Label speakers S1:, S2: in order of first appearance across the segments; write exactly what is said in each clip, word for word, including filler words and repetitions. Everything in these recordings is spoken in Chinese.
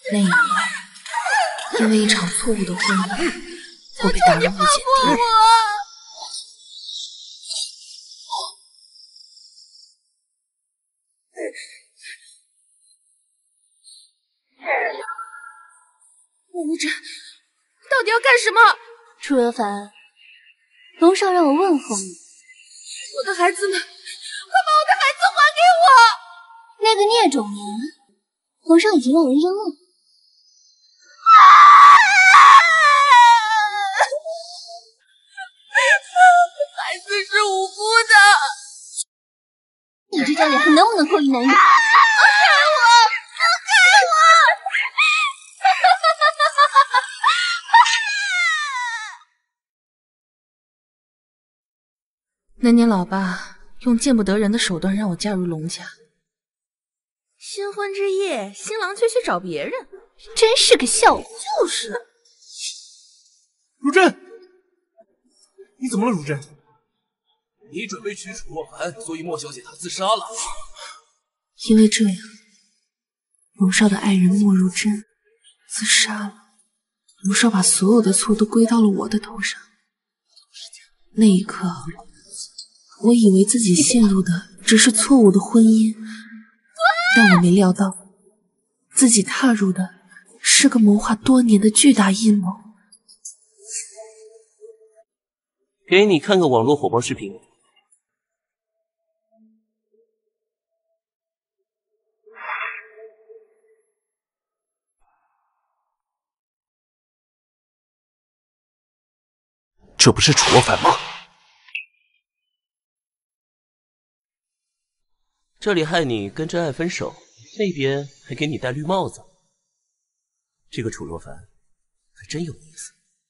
S1: 那一年，因为一场错误的婚姻，我被打入误解地狱。
S2: 莫无真，到底要干什么？
S3: 楚若凡，龙少让我问候你。
S2: 我的孩子们，快把我的孩子还给我！
S3: 那个孽种呢？皇上已经让人扔了。
S2: 孩子是无辜的。
S3: 你这张脸还能不能勾引男人？放开
S2: 我！放开我！
S1: 那年老爸用见不得人的手段让我嫁入龙家，
S2: 新婚之夜，新郎却去找别人，
S3: 真是个笑话。
S2: 就是。
S4: 如真，你怎么了？如真，你准备娶楚若凡，所以莫小姐她自杀了。
S1: 因为这样，龙少的爱人莫如真自杀了。龙少把所有的错都归到了我的头上。那一刻，我以为自己陷入的只是错误的婚姻，但我没料到，自己踏入的是个谋划多年的巨大阴谋。
S5: 给你看个网络火爆视频。这不是楚若凡吗？这里害你跟真爱分手，那边还给你戴绿帽子。这个楚若凡还真有意思。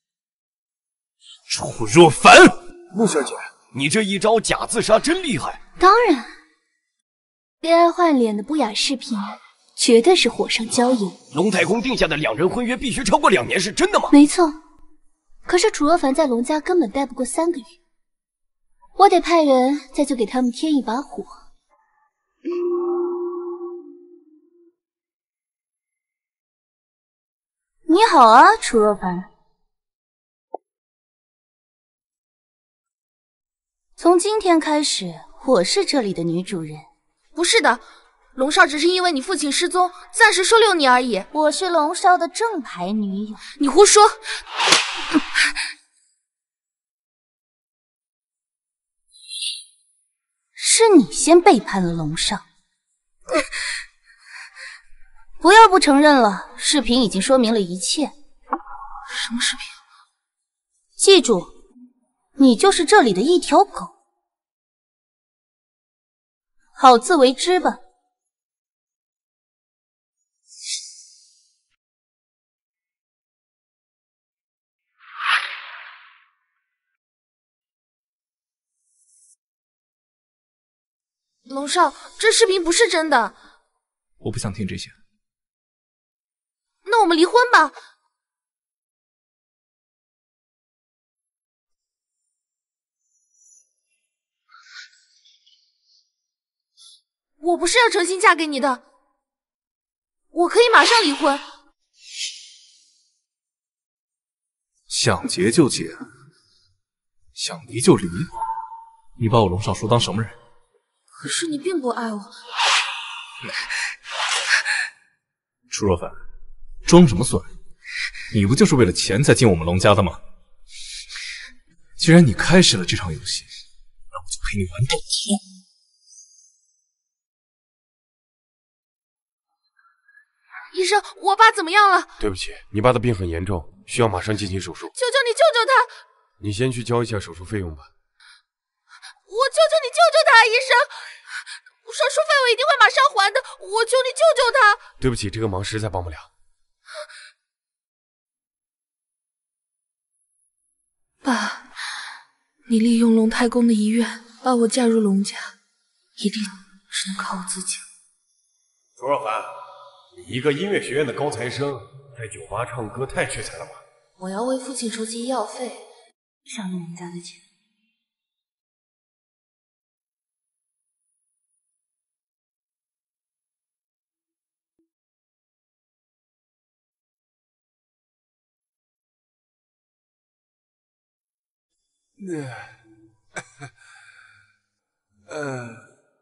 S4: 楚若凡，
S6: 穆小姐，你这一招假自杀真厉害。
S3: 当然 ，A I 换脸的不雅视频绝对是火上浇油。
S6: 龙太公定下的两人婚约必须超过两年，是真的吗？
S3: 没错。可是楚若凡在龙家根本待不过三个月，我得派人再去给他们添一把火。你好啊，楚若凡。从今天开始，我是这里的女主人。
S2: 不是的，龙少只是因为你父亲失踪，暂时收留你而已。
S3: 我是龙少的正牌女友。
S2: 你胡说！
S3: 是你先背叛了龙少。不要不承认了，视频已经说明了一切。
S1: 什么视频？
S3: 记住，你就是这里的一条狗，好自为之吧。
S2: 龙少，这视频不是真的。
S4: 我不想听这些。
S2: 那我们离婚吧。我不是要诚心嫁给你的，我可以马上离婚。
S4: 想结就结，想离就离。你把我龙少叔当什么人？
S2: 可是你并不爱我。
S4: 楚若凡，装什么蒜？你不就是为了钱才进我们龙家的吗？既然你开始了这场游戏，那我就陪你玩到底。
S2: 医生，我爸怎么样了？
S6: 对不起，你爸的病很严重，需要马上进行手术。
S2: 求求你救救他！
S6: 你先去交一下手术费用吧。
S2: 我求求你救救他，医生！手术费我一定会马上还的，我求你救救他！
S6: 对不起，这个忙实在帮不了。
S1: 爸，你利用龙太公的遗愿把我嫁入龙家，一定只能靠我自己。
S6: 楚若凡，你一个音乐学院的高材生，在酒吧唱歌太屈才了吧？
S1: 我要为父亲筹集医药费，不想用人家的钱。
S6: 嗯，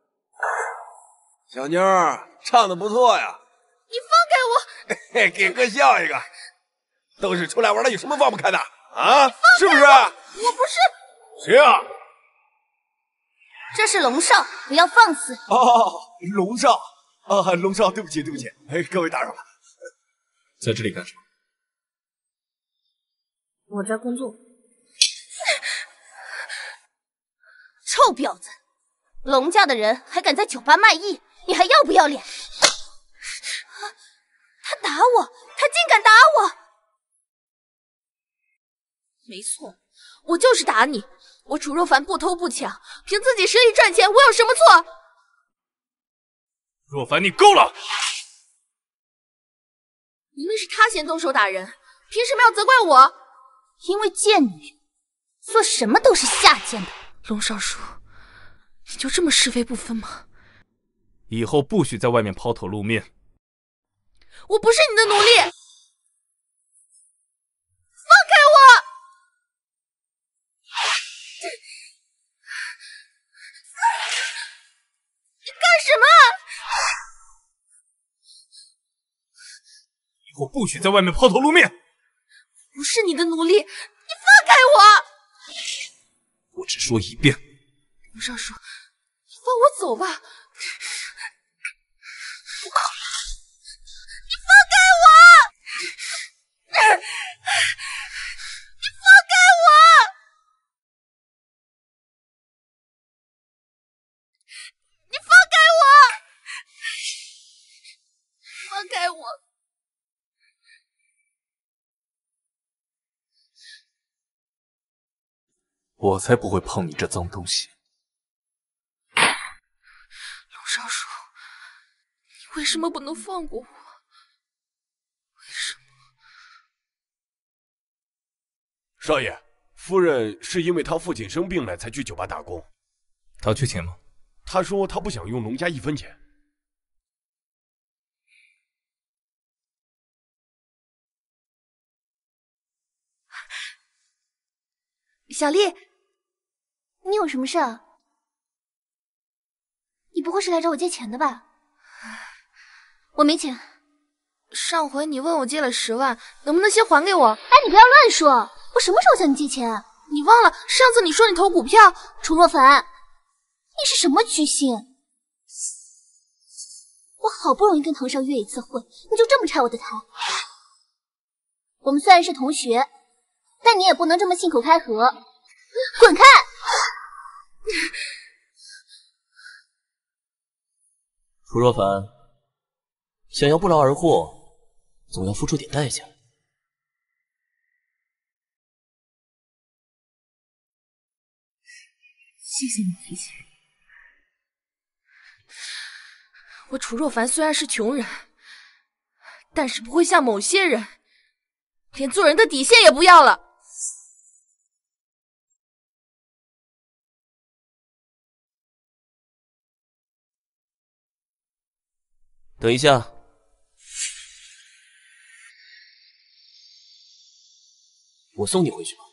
S6: 小妞儿唱的不错呀！
S2: 你放开
S6: 我！给哥笑一个。都是出来玩的，有什么放不开的啊？是不是？
S2: 我不是。
S6: 谁啊？
S3: 这是龙少，不要放肆！
S6: 哦，龙少啊，龙少，对不起，对不起，哎，各位打扰了。
S4: 在这里干什么？
S2: 我在工作。
S3: 臭婊子！龙家的人还敢在酒吧卖艺，你还要不要脸？他打我，他竟敢打我！
S2: 没错，我就是打你。我楚若凡不偷不抢，凭自己实力赚钱，我有什么错？
S4: 若凡，你够了！
S2: 明明是他先动手打人，凭什么要责怪我？
S3: 因为贱女，做什么都是下贱的。
S2: 龙少叔，你就这么是非不分吗？
S4: 以后不许在外面抛头露面。
S2: 我不是你的奴隶，放开我！你干什么？
S4: 以后不许在外面抛头露面。
S2: 不是你的奴隶，你放开我！
S4: 我只说一遍。
S2: 龙少叔，你放我走吧。
S4: 不可能！
S2: 你放开我！你放开我！你放开我！放开我！
S4: 我才不会碰你这脏东西。
S2: 龙少叔，你为什么不能放过我？为什么？
S6: 少爷，夫人是因为她父亲生病了才去酒吧打工。
S4: 他缺钱吗？
S6: 他说他不想用龙家一分钱。
S2: 小丽，
S3: 你有什么事啊？你不会是来找我借钱的吧？我没钱。
S2: 上回你问我借了十万，能不能先还给我？
S3: 哎，你不要乱说！我什么时候向你借钱？
S2: 你忘了上次你说你投股票？
S3: 楚若凡，你是什么居心？我好不容易跟唐少约一次会，你就这么拆我的台？我们虽然是同学，但你也不能这么信口开河。滚开！
S5: 楚若凡，想要不劳而获，总要付出点代价。
S1: 谢谢你，提醒。
S2: 我楚若凡虽然是穷人，但是不会像某些人，连做人的底线也不要了。
S5: 等一下，我送你回去吧。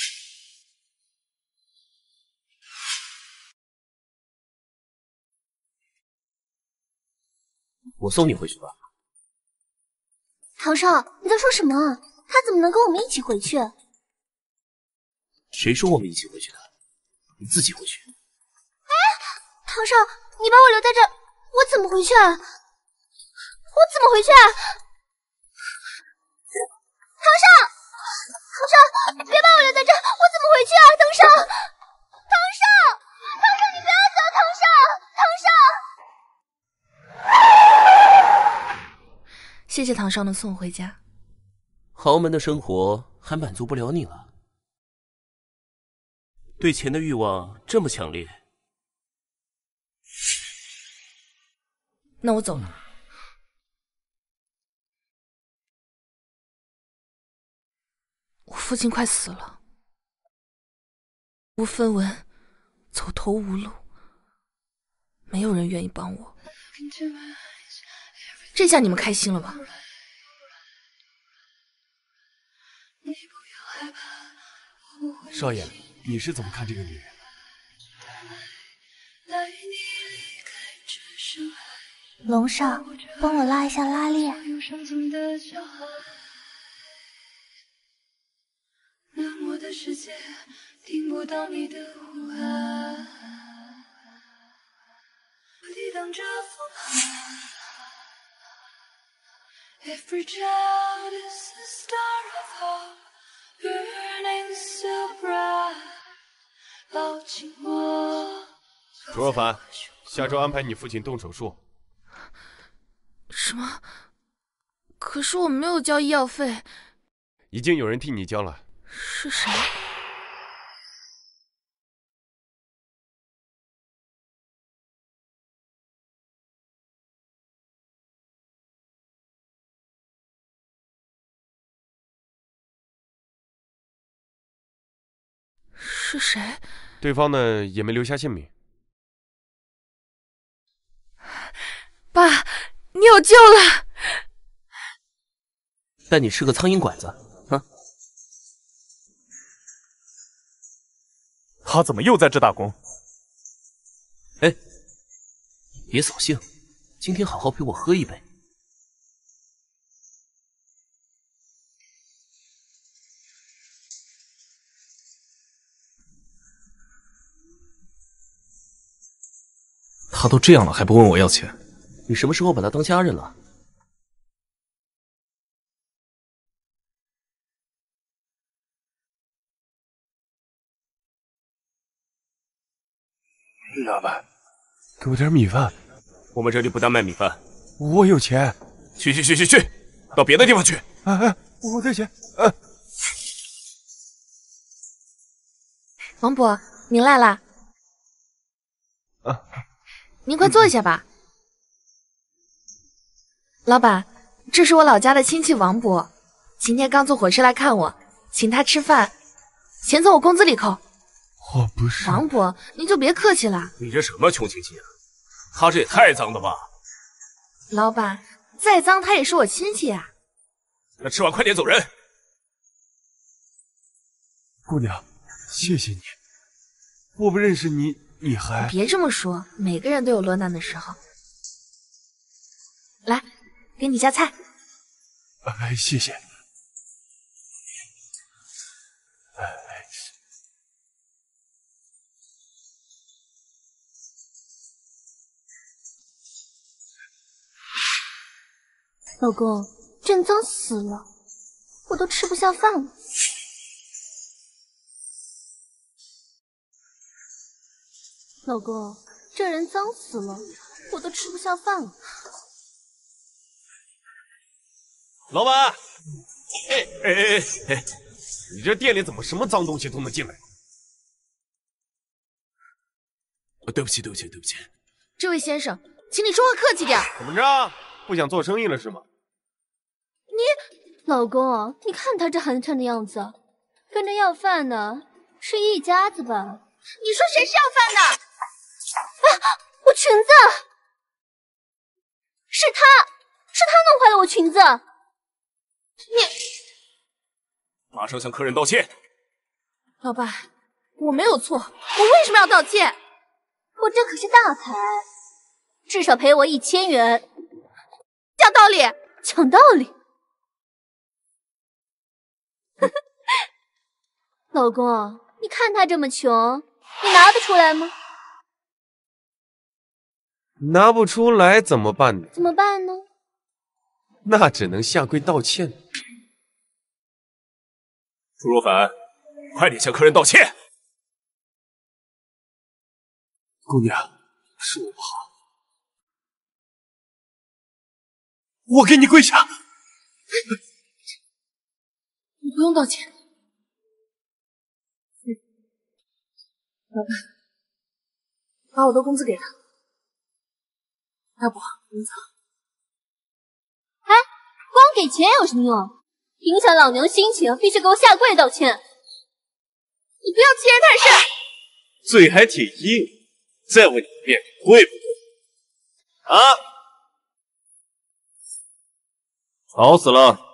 S5: 我送你回去吧。
S3: 唐少，你在说什么？他怎么能跟我们一起回去？
S5: 谁说我们一起回去的？你自己回去。
S3: 哎，唐少，你把我留在这儿，我怎么回去啊？我怎么回去啊？唐少，唐少，别把我留在这儿，我怎么回去啊？唐少，唐少，唐少，你不要走，唐少，唐少。
S2: 谢谢唐少能送我回家。
S5: 豪门的生活还满足不了你了？对钱的欲望这么强烈？
S2: 那我走了。我父亲快死了，无分文，走投无路，没有人愿意帮我。这下你们开心了吧？
S6: 少爷， 你是怎么看这个女人？
S3: 龙少，帮我拉一下拉链。
S7: 冷漠的世界听不到你的呼喊，抵挡着风寒。Every child is a star of hope, burning so bright。抱紧我。
S6: 楚若凡，下周安排你父亲动手术。
S2: 什么？可是我没有交医药费。
S6: 已经有人替你交了。
S2: 是谁？是谁？
S6: 对方呢也没留下姓名。
S2: 爸，你有救了！
S5: 但你是个苍蝇拐子，啊！
S4: 他怎么又在这打工？
S5: 哎，别扫兴，今天好好陪我喝一杯。
S4: 他都这样了，还不问我要钱？
S5: 你什么时候把他当家人了？
S6: 老板，给我点米饭。
S5: 我们这里不单卖米饭。
S6: 我有钱。
S4: 去去去去去，到别的地方去。
S6: 哎哎，我的钱。啊！
S2: 王伯，您来啦。
S6: 啊。
S2: 您快坐下吧。老板，这是我老家的亲戚王伯，今天刚坐火车来看我，请他吃饭，钱从我工资里扣。
S6: 我不是
S2: 王伯，您就别客气了。
S5: 你这什么穷亲戚啊？他这也太脏了吧！
S2: 老板，再脏他也是我亲戚啊。
S5: 那吃完快点走人。
S6: 姑娘，谢谢你。我不认识你，你还……
S2: 别这么说，每个人都有落难的时候。来，给你夹菜。
S6: 哎，谢谢。
S3: 老公，真脏死了，我都吃不下饭了。老公，这人脏死了，我都吃不下饭了。
S6: 老板，哎哎哎哎，你这店里怎么什么脏东西都能进来？
S5: 对不起，对不起，对不起。
S2: 这位先生，请你说话客气点。
S6: 怎么着？不想做生意了是吗？
S3: 你，老公，你看他这寒碜的样子，跟着要饭的是一家子吧？
S2: 你说谁是要饭的？
S3: 啊！我裙子，是他，是他弄坏了我裙子。
S2: 你
S5: 马上向客人道歉。
S2: 老板，我没有错，我为什么要道歉？
S3: 我这可是大牌，至少赔我一千元。
S2: 讲道理，
S3: 讲道理。老公，你看他这么穷，你拿得出来吗？
S6: 拿不出来怎么办呢？
S3: 怎么办呢？
S6: 那只能下跪道歉。
S5: 朱若凡，快点向客人道歉。
S6: 姑娘，是我不好，我给你跪下。
S2: 你不用道歉。老板，把我的工资给他。要不你走。
S3: 哎，光给钱有什么用？影响老娘心情，必须给我下跪道歉。
S2: 你不要欺人太甚。
S6: 嘴还挺硬，再问你一遍，会不会？啊！
S4: 吵死了！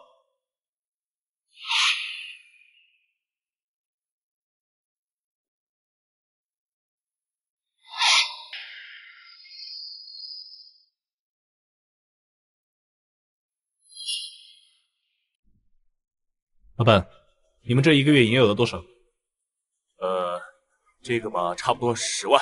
S4: 老板，你们这一个月营业额多少？
S6: 呃，这个吧，差不多十万。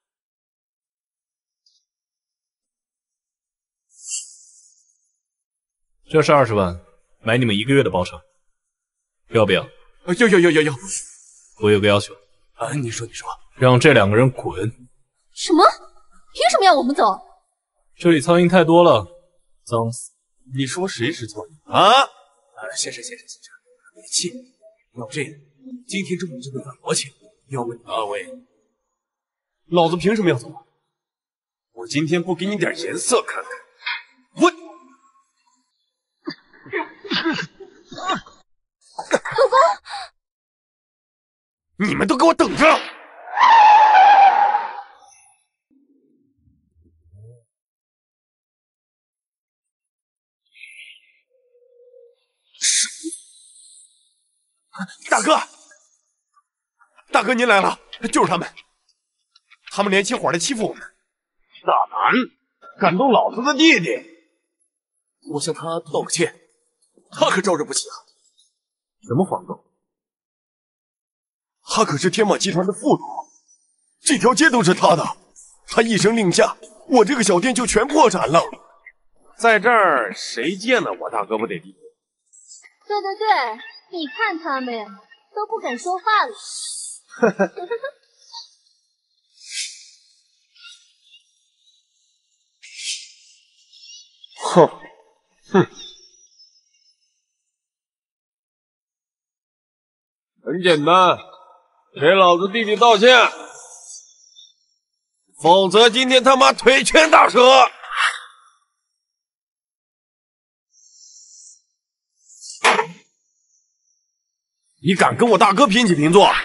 S4: 这是二十万，买你们一个月的包场，要不要？
S6: 呃，要要要要要！
S4: 我有个要求
S6: 啊，你说你说，
S4: 让这两个人滚！
S3: 什么？凭什么要我们走？
S4: 这里苍蝇太多了，脏死！
S6: 你说谁是苍蝇啊？啊，先生先生先生，别气，要不这样，今天中午就给反驳钱，要不二位，老子凭什么要走？我今天不给你点颜色看看，我。
S3: 老公，
S6: 你们都给我等着！大哥，大哥您来了，就是他们，他们联起伙来欺负我们。大胆，敢动老子的弟弟！我向他道个歉，他可招惹不起啊。什么黄豆？他可是天马集团的副总，这条街都是他的。他一声令下，我这个小店就全破产了。在这儿，谁见了我大哥不得地？
S3: 对对对，你看他们呀，都不敢说话了。
S6: 哼，哼。很简单，给老子弟弟道歉，否则今天他妈腿全打折！你敢跟我大哥平起平坐？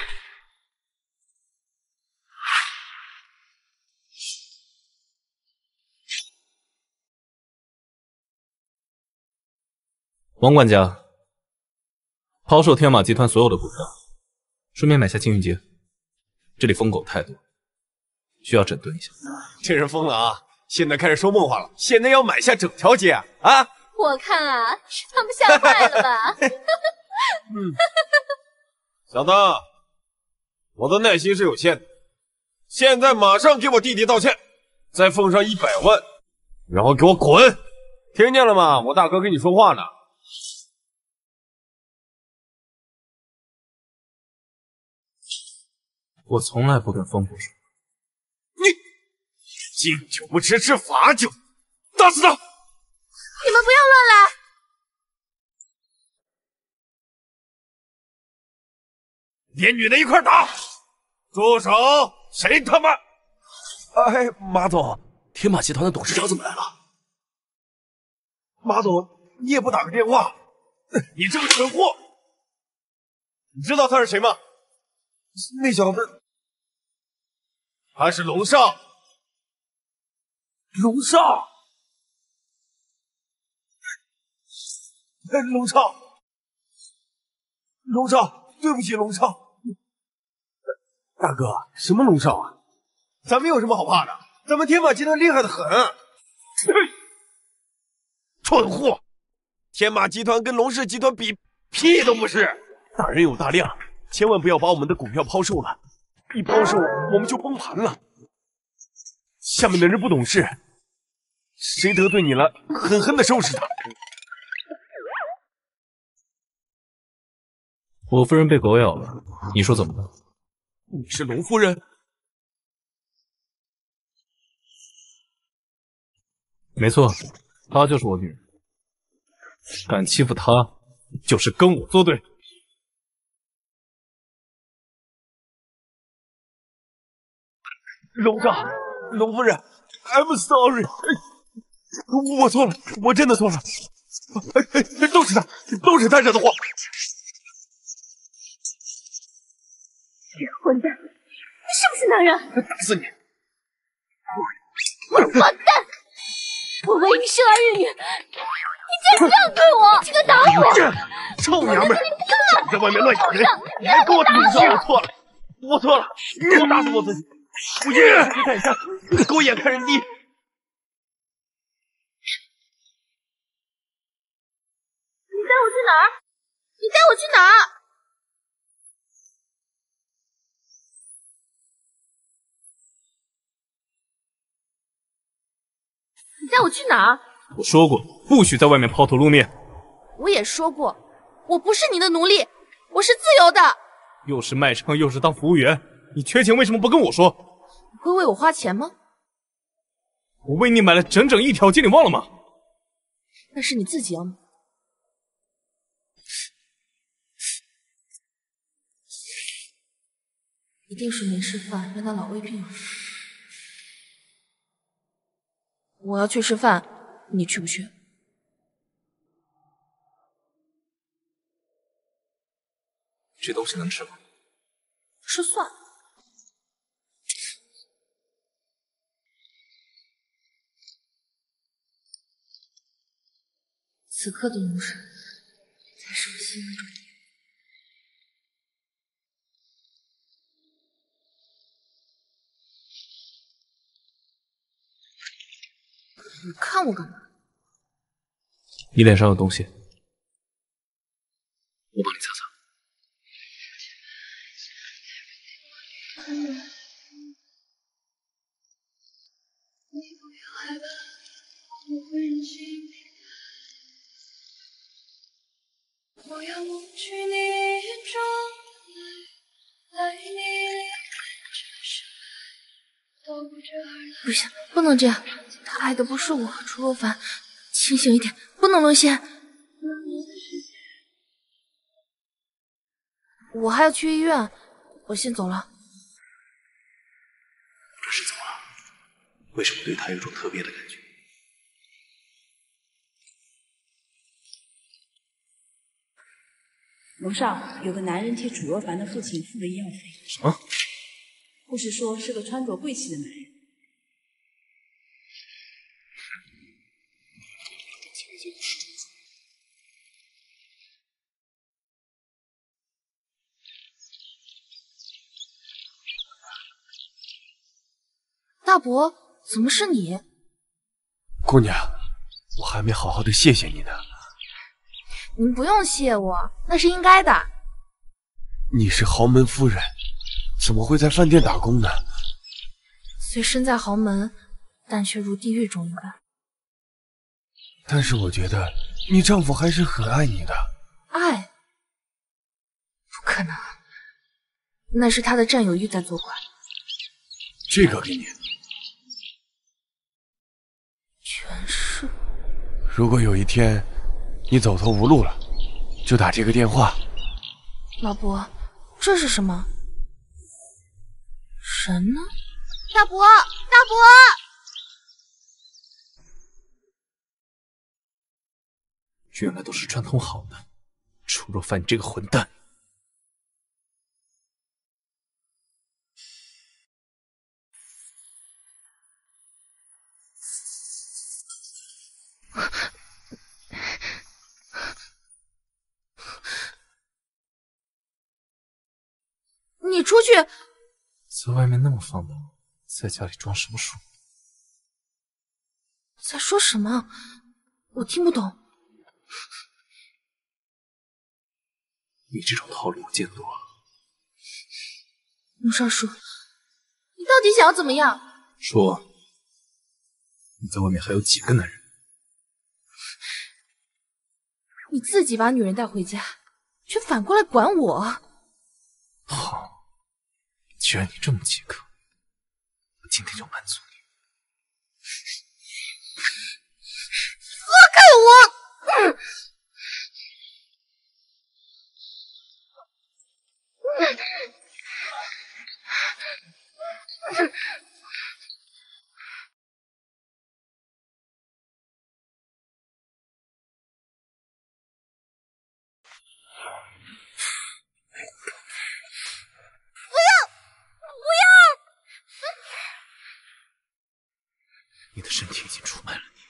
S4: 王管家。抛售天马集团所有的股票，顺便买下金云街。这里疯狗太多，需要整顿一下。
S6: 这人疯了啊！现在开始说梦话了，现在要买下整条街啊！啊！
S3: 我看啊，是他们吓坏了吧？
S6: 嗯，小子，我的耐心是有限的，现在马上给我弟弟道歉，再奉上一百万，然后给我滚！听见了吗？我大哥跟你说话呢。
S4: 我从来不跟疯狗说。
S6: 你敬酒不吃吃罚酒，打死他！
S3: 你们不要乱来！
S6: 连女的一块打！住手！谁他妈？哎，马总，天马集团的董事长怎么来了？马总，你也不打个电话，你这个蠢货！你知道他是谁吗？那小子。他是龙少，龙少，哎，龙少，龙少，对不起，龙少，大哥，什么龙少啊？咱们有什么好怕的？咱们天马集团厉害的很。蠢货，天马集团跟龙氏集团比屁都不是。大人有大量，千万不要把我们的股票抛售了。一抛售我们就崩盘了，下面的人不懂事，谁得罪你了，狠狠的收拾他。
S4: 我夫人被狗咬了，你说怎么办？
S6: 你是龙夫人？
S4: 没错，她就是我女人，敢欺负她，就是跟我作对。
S6: 龙少，龙夫人 ，I'm sorry， 我错了，我真的错了，都是他，都是他惹的祸。
S3: 混蛋，你是不是男人？
S6: 打死你！
S3: 混蛋！我为你生儿育女，你竟然这样对我！你敢打我！
S6: 臭娘们，想在外面乱咬人，你还给我顶上！我错了，我错了，我打死我自己！不信你看一看，给我眼看人低！你
S3: 带我去哪儿？
S2: 你带我去哪儿？你带我去哪儿？
S4: 我说过，不许在外面抛头露面。
S2: 我也说过，我不是你的奴隶，我是自由的。
S4: 又是卖唱，又是当服务员，你缺钱为什么不跟我说？
S2: 你会为我花钱吗？
S4: 我为你买了整整一条街，你忘了吗？
S2: 那是你自己要买。一定是没吃饭，让他老胃病了。我要去吃饭，你去不去？
S4: 这东西能吃吗？
S2: 吃蒜。此刻的农神才是我心的重点。你看我干嘛？
S4: 你脸上有东西，我帮你擦擦。
S7: 我要抹去你眼中的泪，在你离开这深海，都不知而来。
S2: 不行，不能这样。他爱的不是我，楚若凡，清醒一点，不能沦陷。我还要去医院，我先走了。
S4: 这是怎么了？为什么对他有种特别的感觉？
S8: 楼上有个男人替楚若凡的父亲付了医药费。
S4: 什么？
S8: 护士说是个穿着贵气的男人。
S2: 大伯，怎么是你？
S6: 姑娘，我还没好好的谢谢你呢。
S2: 您不用谢我，那是应该的。
S6: 你是豪门夫人，怎么会在饭店打工呢？
S2: 虽身在豪门，但却如地狱中一般。
S6: 但是我觉得你丈夫还是很爱你的。
S2: 爱？不可能，那是他的占有欲在作怪。
S6: 这个给你。
S2: 权势。
S6: 如果有一天你走投无路了，就打这个电话。
S2: 老伯，这是什么？神呢？大伯，大伯！
S4: 原来都是串通好的，楚若凡，你这个混蛋！
S2: 你出去！
S4: 在外面那么放荡，在家里装什么书？
S2: 在说什么？我听不懂。
S4: 你这种套路我见多了。
S2: 陆少叔，你到底想要怎么样？
S4: 说，你在外面还有几个男人？
S2: 你自己把女人带回家，却反过来管我。
S4: 好，既然你这么饥渴，我今天就满足你。
S2: 放开我！嗯
S4: 你的身体已经出卖了你。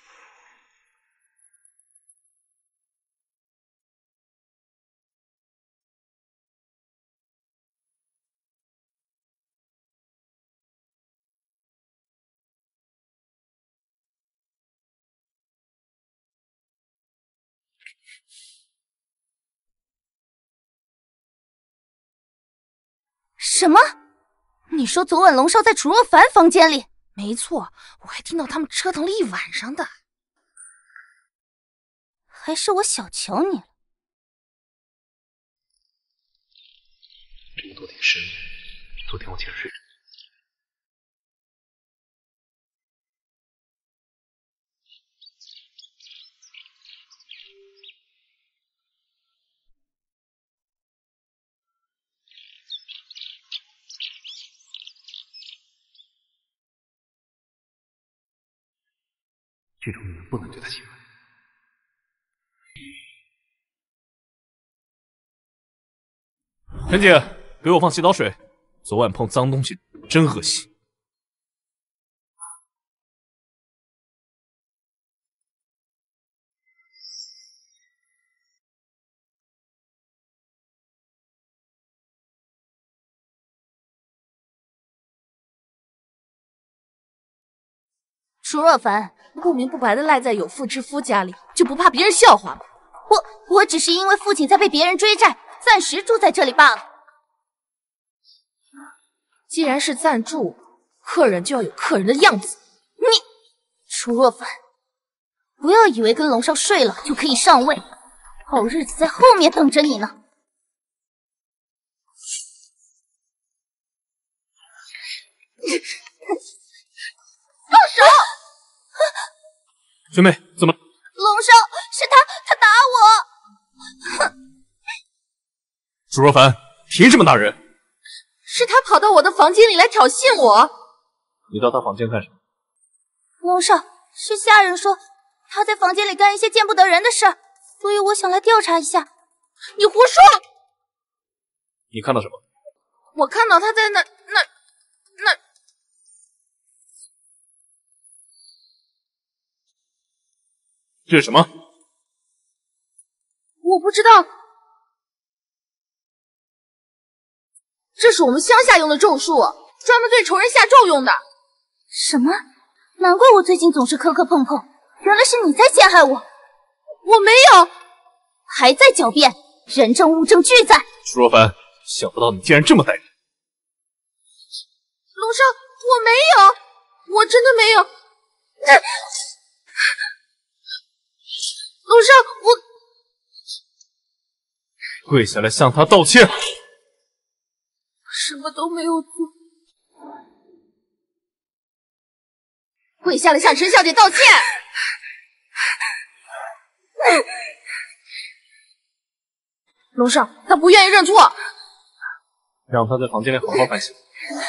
S3: 什么？你说昨晚龙少在楚若凡房间里？
S2: 没错，我还听到他们折腾了一晚上的。
S3: 还是我小瞧你了。
S4: 这么多天失眠，昨天我竟然睡着。这种女人不能对她亲吻。陈姐，给我放洗澡水。昨晚碰脏东西，真恶心。
S2: 楚若凡不明不白的赖在有妇之夫家里，就不怕别人笑话吗？
S3: 我我只是因为父亲在被别人追债，暂时住在这里罢了。
S2: 既然是暂住，客人就要有客人的样子。
S3: 你，楚若凡，不要以为跟龙少睡了就可以上位，好日子在后面等着你呢。放手！
S4: 学妹，怎么？
S3: 龙少，是他，他打我！哼！
S4: 楚若凡，凭什么打人？
S2: 是他跑到我的房间里来挑衅我。
S4: 你到他房间干什么？
S3: 龙少，是下人说他在房间里干一些见不得人的事，所以我想来调查一下。
S2: 你胡说！
S4: 你看到什么？
S2: 我看到他在那那那。
S4: 这是什么？
S2: 我不知道。这是我们乡下用的咒术，专门对仇人下咒用的。
S3: 什么？难怪我最近总是磕磕碰碰，原来是你在陷害我。
S2: 我没有，
S3: 还在狡辩，人证物证俱在。
S4: 楚若凡，想不到你竟然这么歹毒。
S2: 龙少，我没有，我真的没有。龙少，我
S4: 跪下来向他道歉。
S2: 什么都没有做，跪下来向陈小姐道歉。龙少，他不愿意认错，
S4: 让他在房间里好好反省。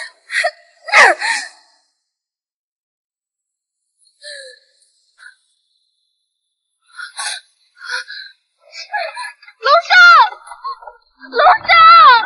S3: 龙少，龙少！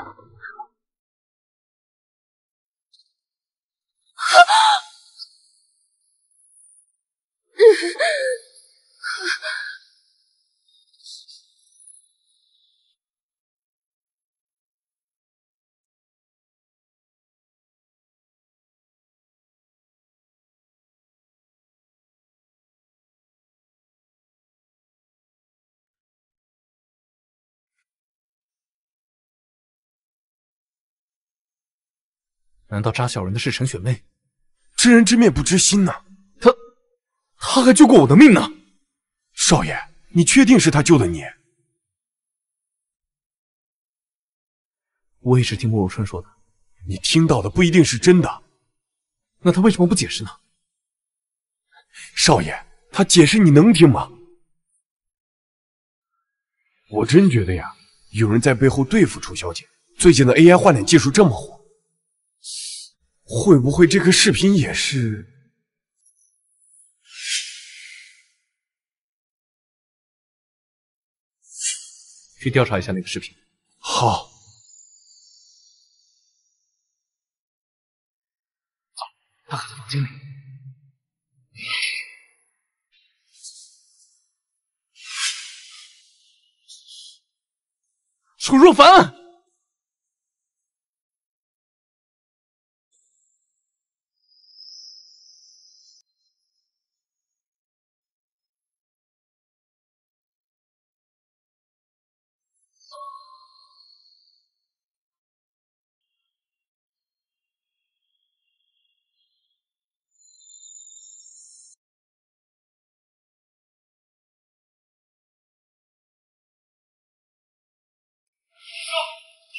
S4: 难道扎小人的是陈雪妹？
S6: 知人知面不知心呢、啊。
S4: 他，他还救过我的命呢。
S6: 少爷，你确定是他救的你？
S4: 我也是听慕容春说的。
S6: 你听到的不一定是真的。
S4: 那他为什么不解释呢？
S6: 少爷，他解释你能听吗？我真觉得呀，有人在背后对付楚小姐。最近的 A I 换脸技术这么火，会不会这个视频也是？
S4: 去调查一下那个视频。
S6: 好。
S4: 走，他还在房间里。楚若凡。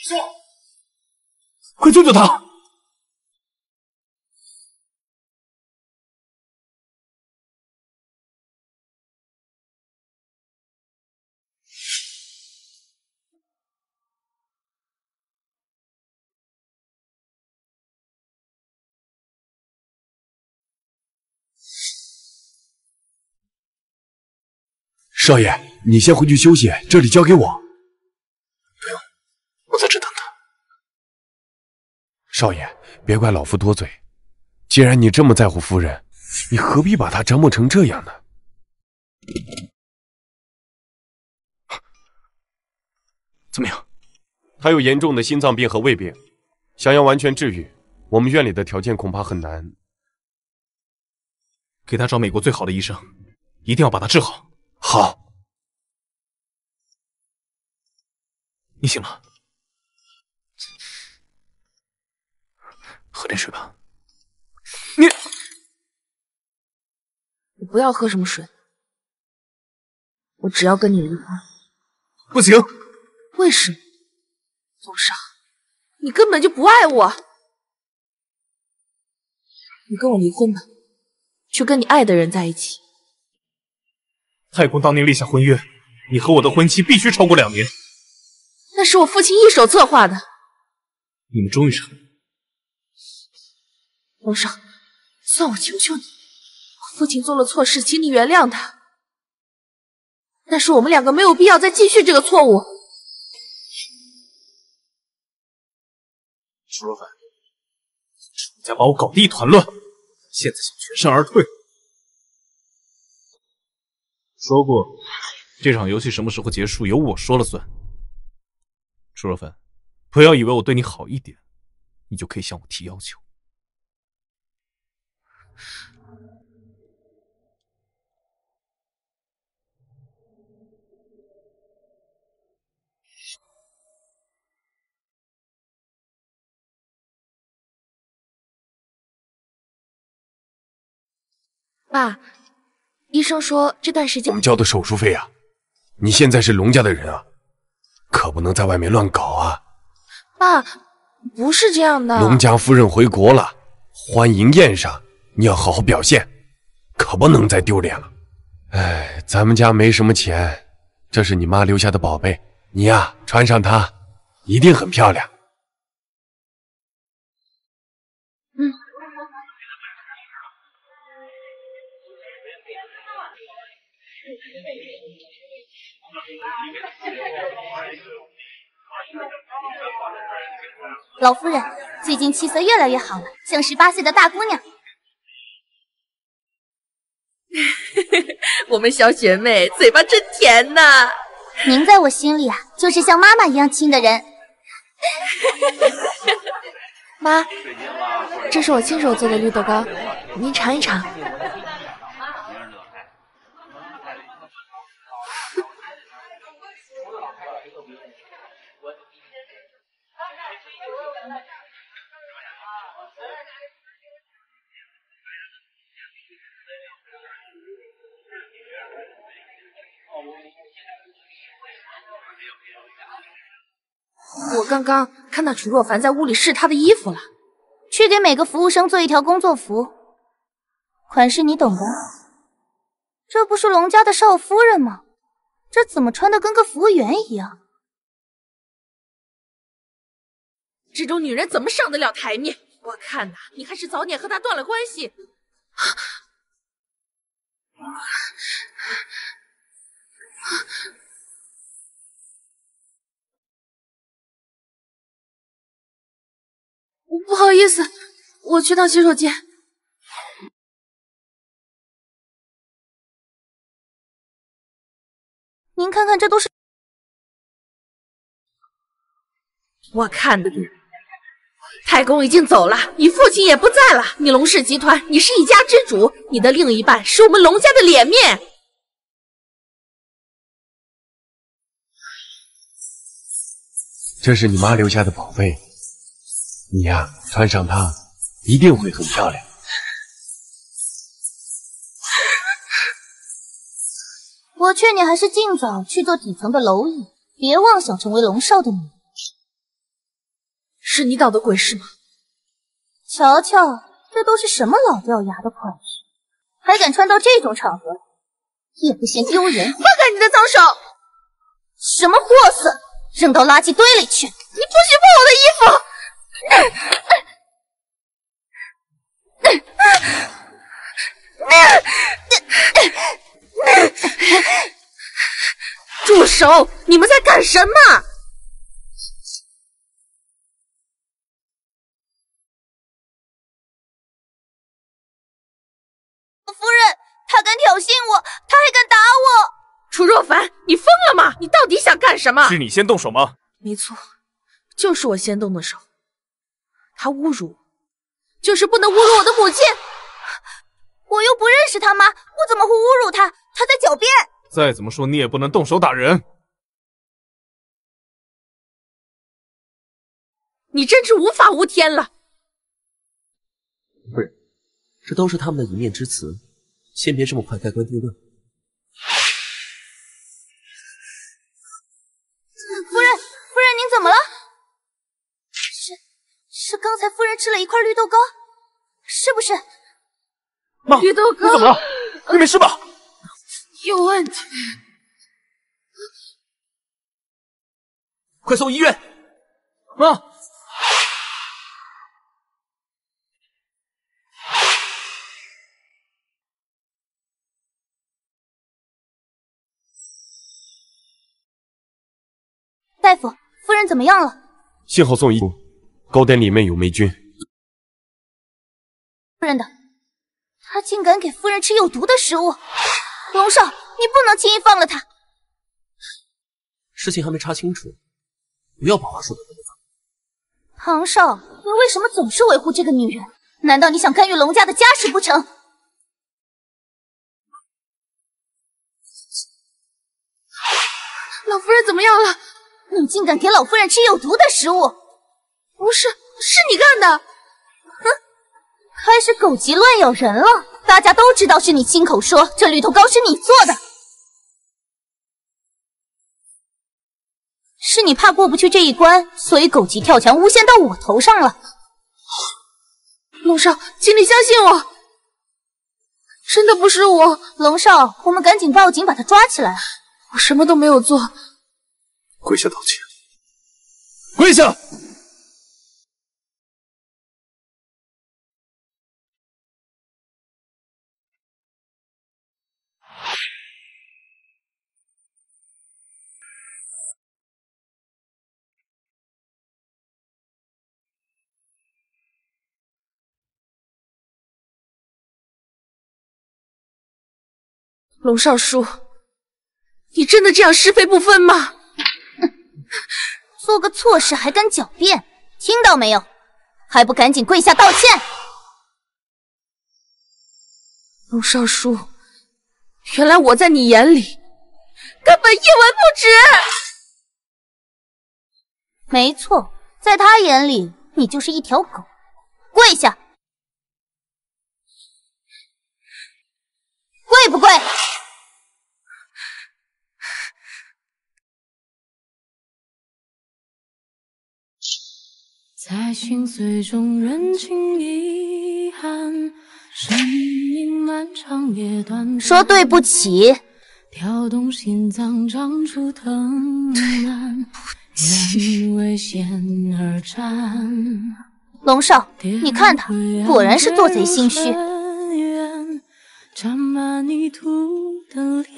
S4: 快救救他！
S6: 少爷，你先回去休息，这里交给我。
S4: 不用，我在这等他。
S6: 少爷，别怪老夫多嘴。既然你这么在乎夫人，你何必把她折磨成这样呢？
S4: 怎么样？
S6: 她有严重的心脏病和胃病，想要完全治愈，我们院里的条件恐怕很难。
S4: 给她找美国最好的医生，一定要把她治好。
S6: 好。
S4: 你醒了，喝点水吧。你，
S2: 我不要喝什么水，我只要跟你离婚。
S4: 不行。
S2: 为什么？宗少，你根本就不爱我。你跟我离婚吧，去跟你爱的人在一起。
S4: 太公当年立下婚约，你和我的婚期必须超过两年。
S2: 那是我父亲一手策划的。
S4: 你们终于成了。
S2: 宗少，算我求求你，我父亲做了错事，请你原谅他。但是我们两个没有必要再继续这个错误。
S4: 楚若凡，楚家把我搞得一团乱，现在想全身而退。说过，这场游戏什么时候结束由我说了算。楚若凡，不要以为我对你好一点，你就可以向我提要求。
S2: 爸，医生说这段时间
S6: 我们交的手术费啊，你现在是龙家的人啊，可不能在外面乱搞啊。
S2: 爸，不是这样的。
S6: 龙家夫人回国了，欢迎宴上你要好好表现，可不能再丢脸了。哎，咱们家没什么钱，这是你妈留下的宝贝，你呀穿上它，一定很漂亮。
S2: 嗯。
S3: 老夫人最近气色越来越好了，像十八岁的大姑娘。
S2: 我们小学妹嘴巴真甜呐！
S3: 您在我心里啊，就是像妈妈一样亲的人。
S2: 妈，这是我亲手做的绿豆糕，您尝一尝。我刚刚看到楚若凡在屋里试他的衣服了，
S3: 去给每个服务生做一条工作服，款式你懂的。这不是龙家的少夫人吗？这怎么穿的跟个服务员一样？
S2: 这种女人怎么上得了台面？我看呐，你还是早点和她断了关系。不好意思，我去趟洗手间。
S3: 您看看，这都是
S2: 我看的。太公已经走了，你父亲也不在了，你龙氏集团，你是一家之主，你的另一半是我们龙家的脸面。
S6: 这是你妈留下的宝贝，你呀，穿上它一定会很漂亮。
S3: 我劝你还是尽早去做底层的蝼蚁，别妄想成为龙少的女人。
S2: 是你捣的鬼是吗？
S3: 瞧瞧，这都是什么老掉牙的款式，还敢穿到这种场合，也不嫌丢人。
S2: 放开你的脏手！
S3: 什么货色，扔到垃圾堆里去！你不
S2: 许碰我的衣服！住手！你们在干什么？
S3: 夫人，他敢挑衅我，他还敢打我！
S2: 楚若凡，你疯了吗？你到底想干什么？
S4: 是你先动手吗？
S2: 没错，就是我先动的手。他侮辱我，就是不能侮辱我的母亲。
S3: 我又不认识他妈，我怎么会侮辱他？他在狡辩。
S4: 再怎么说，你也不能动手打人。
S2: 你真是无法无天了。
S5: 夫人，这都是他们的一面之词，先别这么快盖棺定论。
S3: 夫人，夫人，您怎么了？是是刚才夫人吃了一块绿豆糕，是不是？
S6: 妈，
S2: 绿豆糕，
S6: 你怎么了？你没事吧？
S2: 有问题。
S5: 快送医院！
S6: 妈。
S3: 大夫，夫人怎么样了？
S6: 幸好送医，糕点里面有霉菌。
S3: 夫人的，他竟敢给夫人吃有毒的食物！龙少，你不能轻易放了他。
S5: 事情还没查清楚，不要把话说得那么早。
S3: 庞少，你为什么总是维护这个女人？难道你想干预龙家的家事不成？
S2: 老夫人怎么样了？
S3: 你竟敢给老夫人吃有毒的食物！
S2: 不是，是你干的！
S3: 哼，开始狗急乱咬人了。大家都知道是你亲口说这绿豆糕是你做的，是你怕过不去这一关，所以狗急跳墙诬陷到我头上了。
S2: 龙少，请你相信我，真的不是我。
S3: 龙少，我们赶紧报警把他抓起来。
S2: 我什么都没有做。
S6: 跪下道歉！跪下！
S2: 龙少叔，你真的这样是非不分吗？
S3: 做个错事还敢狡辩，听到没有？还不赶紧跪下道歉！
S2: 龙少叔，原来我在你眼里根本一文不值。
S3: 没错，在他眼里你就是一条狗。跪下！跪不跪？
S7: 在心碎中认清遗憾，生命漫长也短暂。
S3: 说对不起。
S7: 跳动心脏长出藤蔓，因为险而战。
S3: 龙少，你看他，果然是做贼心虚。
S7: 沾满泥土的脸，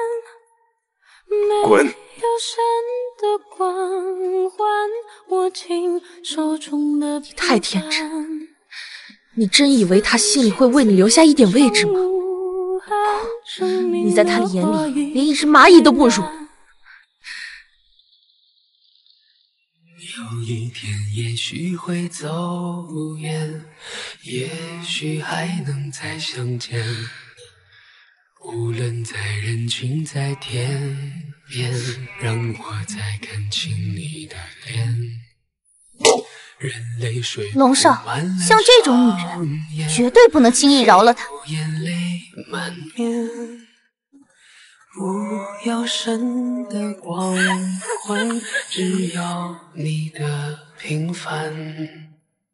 S6: 滚！
S7: 有神的光环，握紧手中的
S2: 你太天真，你真以为他心里会为你留下一点位置吗？你在他的眼里连一只蚂蚁都不如。
S7: 有一天也许会走远，也许还能再相见，无论在人群在天边，让我再看清你的脸。人泪水
S3: 龙少，像这种女人绝对不能轻易饶了她。
S7: 不要神的光环，只要你的平凡。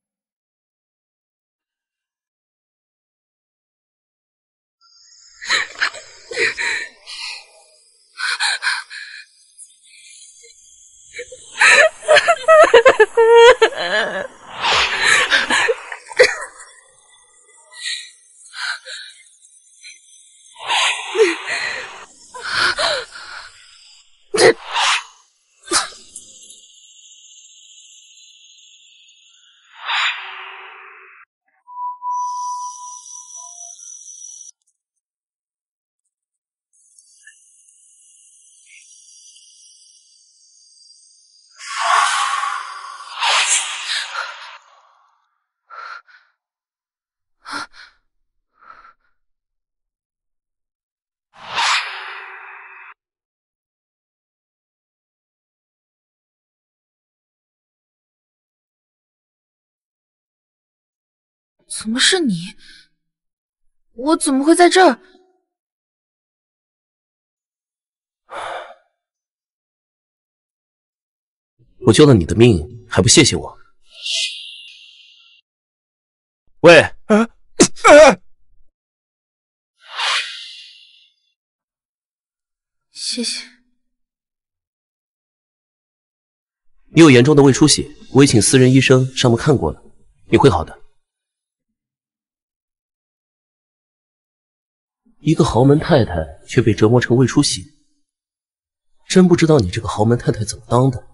S2: 怎么是你？我怎么会在这儿？
S5: 我救了你的命，还不谢谢我？喂，
S6: 啊啊！
S2: 谢谢。
S5: 你有严重的胃出血，我已请私人医生上门看过了，你会好的。一个豪门太太却被折磨成胃出血，真不知道你这个豪门太太怎么当的。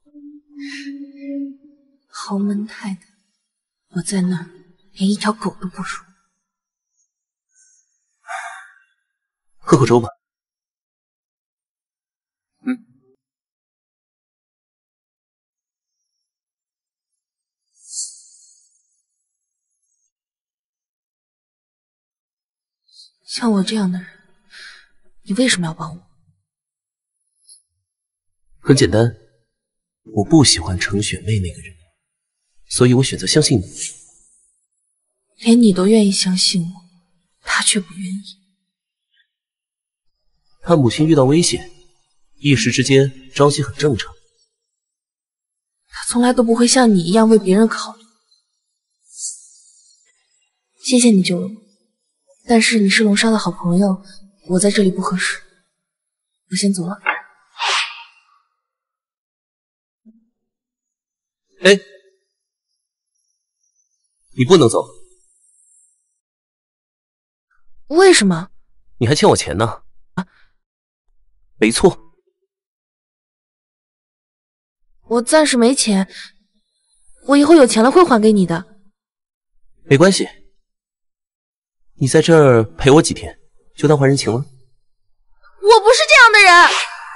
S2: 豪门太太，我在那儿连一条狗都不如。
S5: 喝口粥吧。
S2: 嗯。像我这样的人，你为什么要帮我？
S5: 很简单，我不喜欢程雪妹那个人，所以我选择相信你。
S2: 连你都愿意相信我，他却不愿意。
S5: 他母亲遇到危险，一时之间着急很正常。
S2: 他从来都不会像你一样为别人考虑。谢谢你救了我。但是你是龙少的好朋友，我在这里不合适，我先走了。
S5: 哎，你不能走。
S2: 为什么？
S5: 你还欠我钱呢。啊，没错。
S2: 我暂时没钱，我以后有钱了会还给你的。
S5: 没关系。你在这儿陪我几天，就当还人情了。我
S2: 不是这样的人。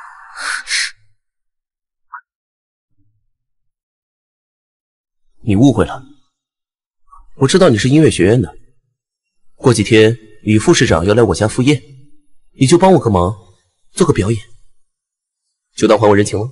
S5: 你误会了，我知道你是音乐学院的。过几天李副市长要来我家赴宴，你就帮我个忙，做个表演，就当还我人情了。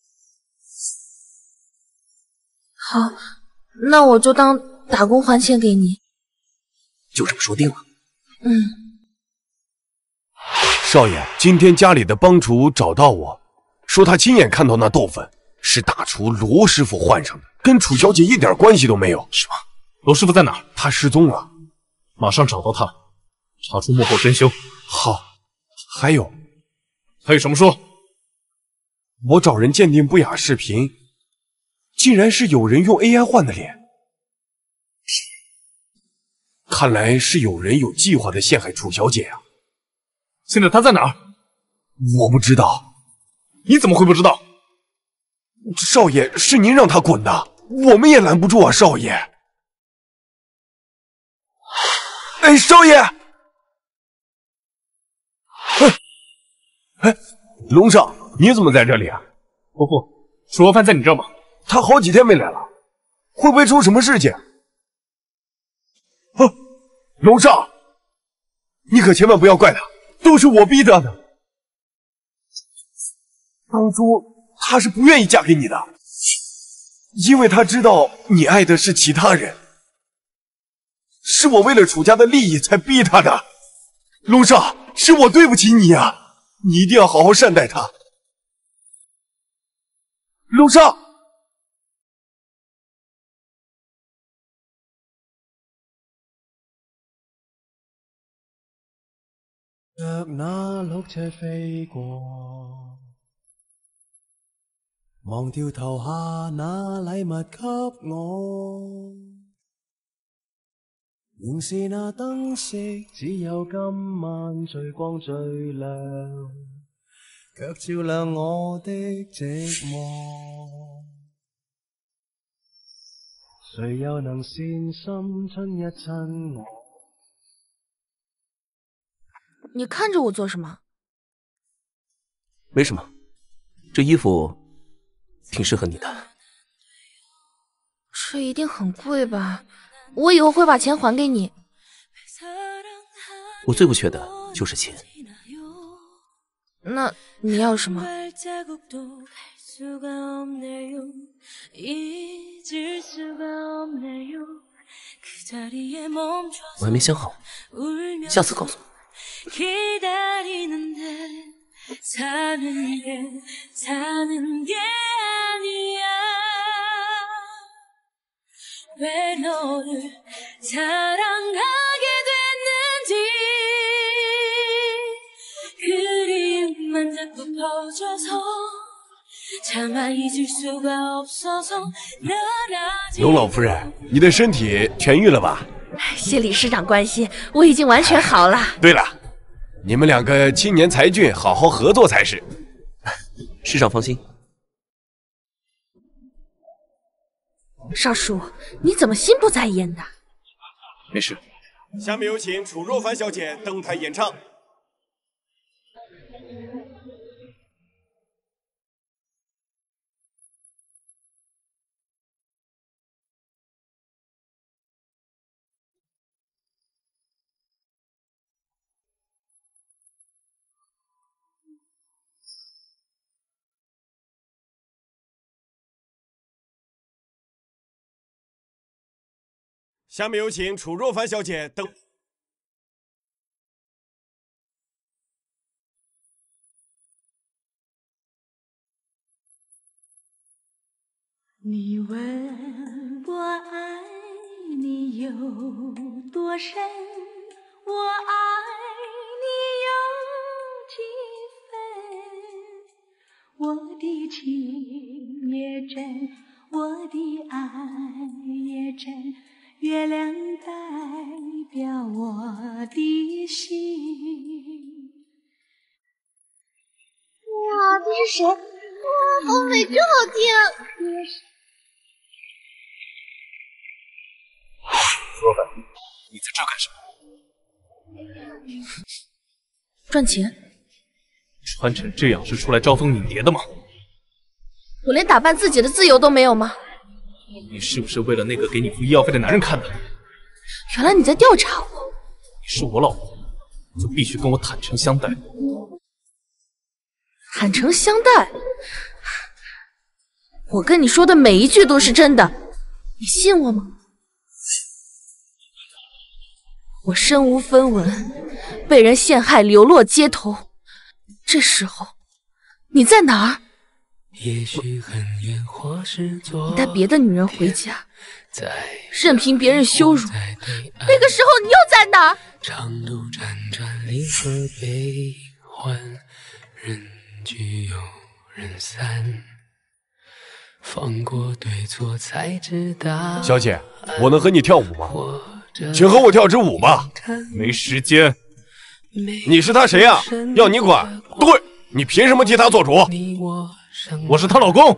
S2: 好，那我就当打工还钱给你。
S5: 就这么说定了。
S2: 嗯。
S6: 少爷，今天家里的帮厨找到我，说他亲眼看到那豆粉是大厨罗师傅换上的，跟楚小姐一点关系都没有。
S4: 什么？罗师傅在哪儿？
S6: 他失踪了，
S4: 马上找到他，查出幕后真凶。
S6: 好，还有，
S4: 还有什么说？
S6: 我找人鉴定不雅视频，竟然是有人用 A I 换的脸。看来是有人有计划的陷害楚小姐啊！
S4: 现在她在哪儿？
S6: 我不知道。
S4: 你怎么会不知道？
S6: 少爷，是您让她滚的，我们也拦不住啊，少爷。哎，少爷！哎，哎，龙少，你怎么在这里啊？
S4: 伯父，楚若帆在你这吗？
S6: 他好几天没来了，会不会出什么事情？啊，龙少，你可千万不要怪他，都是我逼他的。当初他是不愿意嫁给你的，因为他知道你爱的是其他人，是我为了楚家的利益才逼他的。龙少，是我对不起你啊！ 你一定要好好善待他。龙少，
S9: 若那綠雀飛過，忘掉投下那禮物給我，仍是那燈飾，只有今晚最光最亮，卻照亮我的寂寞。誰又能善心親一親我？
S2: 你看着我做什么？
S5: 没什么，这衣服挺适合你的。
S2: 这一定很贵吧？我以后会把钱还给你。
S5: 我最不缺的就是钱。
S2: 那你要什么？
S5: 我还没想好，下次告诉我。
S10: 기다리는데 사는 게 사는 게 아니야 왜 너를 사랑하게 됐는지 그림만 자꾸 퍼져서 차마 잊을 수가 없어서 널 아직
S6: 龙老夫人，你的身体痊愈了吧？
S2: 谢理事长关心，我已经完全好了。
S6: 对了，你们两个青年才俊，好好合作才是。
S5: 市长放心。
S2: 少叔，你怎么心不在焉的？
S4: 没事。
S6: 下面有请楚若凡小姐登台演唱。 下面有请楚若凡小姐登。
S10: 你问我爱你有多深，我爱你有几分？我的情也真，我的爱也真。 月亮代表我的心。
S3: 哇，这是谁？哇，好美，真好听！
S4: 若凡，你在这干什么？
S2: 赚钱。
S4: 穿成这样是出来招蜂引蝶的吗？
S2: 我连打扮自己的自由都没有吗？
S4: 你是不是为了那个给你付医药费的男人看的？
S2: 原来你在调查我。
S4: 你是我老婆，就必须跟我坦诚相待。
S2: 坦诚相待？我跟你说的每一句都是真的，你信我吗？我身无分文，被人陷害，流落街头。这时候，你在哪儿？
S7: 也许很远，或是左。
S2: 你带别的女人回家，任凭别人羞辱。那个时候你又在哪儿？
S7: 长路辗转，离合悲欢，人聚又人散，放过对错才知道。
S6: 小姐，我能和你跳舞吗？请和我跳支舞吧。
S4: 没时间。
S6: 你是他谁呀、啊？要你管？对，你凭什么替他做主？
S4: 我是她老公，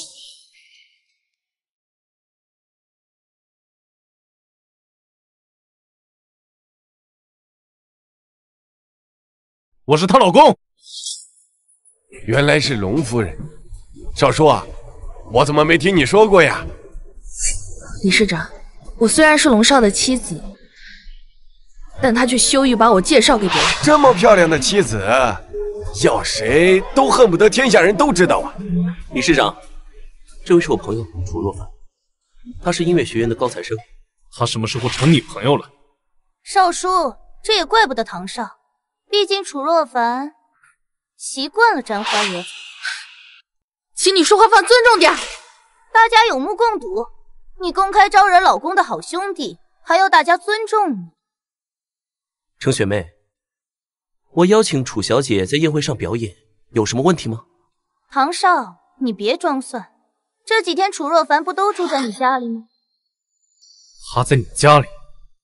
S4: 我是她老公。
S6: 原来是龙夫人，少叔啊，我怎么没听你说过呀？
S2: 理事长，我虽然是龙少的妻子，但他却羞于把我介绍给别人。
S6: 这么漂亮的妻子。 要谁都恨不得天下人都知道啊！
S5: 理事长，这位是我朋友楚若凡，他是音乐学院的高材生。
S4: 他什么时候成你朋友了？
S3: 少叔，这也怪不得唐少，毕竟楚若凡习惯了沾花惹草。
S2: 请你说话放尊重点。
S3: 大家有目共睹，你公开招惹老公的好兄弟，还要大家尊重你。
S5: 程学妹，我邀请楚小姐在宴会上表演，有什么问题吗？
S3: 唐少，你别装蒜，这几天楚若凡不都住在你家里吗？
S4: 他在你家里，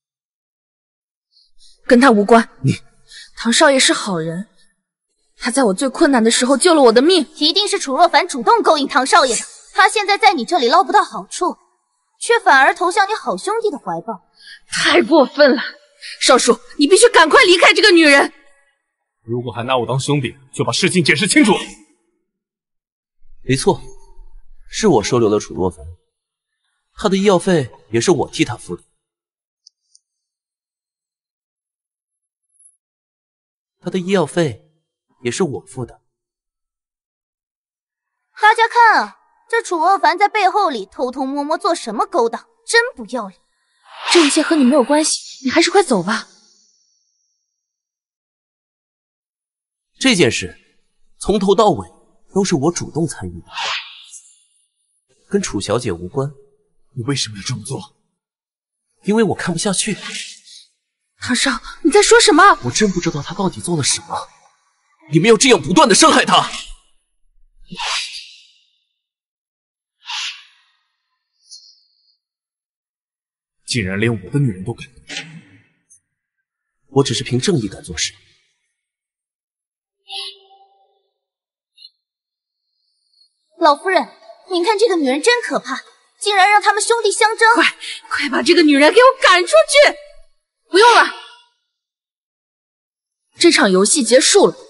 S2: 跟他无关。
S5: 你，
S2: 唐少爷是好人，他在我最困难的时候救了我的命。
S3: 一定是楚若凡主动勾引唐少爷的，他现在在你这里捞不到好处，却反而投向你好兄弟的怀抱，
S2: 太过分了！少叔，你必须赶快离开这个女人。
S4: 如果还拿我当兄弟，就把事情解释清楚。
S5: 没错，是我收留了楚若凡，他的医药费也是我替他付的。他的医药费也是我付的。
S3: 大家看啊，这楚若凡在背后里偷偷摸摸做什么勾当，真不要脸。
S2: 这一切和你没有关系，你还是快走吧。
S5: 这件事从头到尾都是我主动参与的，跟楚小姐无关。
S4: 你为什么要这么做？
S5: 因为我看不下去。
S2: 唐少，你在说什么？
S5: 我真不知道他到底做了什么，你们要这样不断的伤害他。
S4: 竟然连我的女人都敢动！
S5: 我只是凭正义感做事。
S3: 老夫人，您看这个女人真可怕，竟然让他们兄弟相争！
S2: 快，快把这个女人给我赶出去！不用了，这场游戏结束了。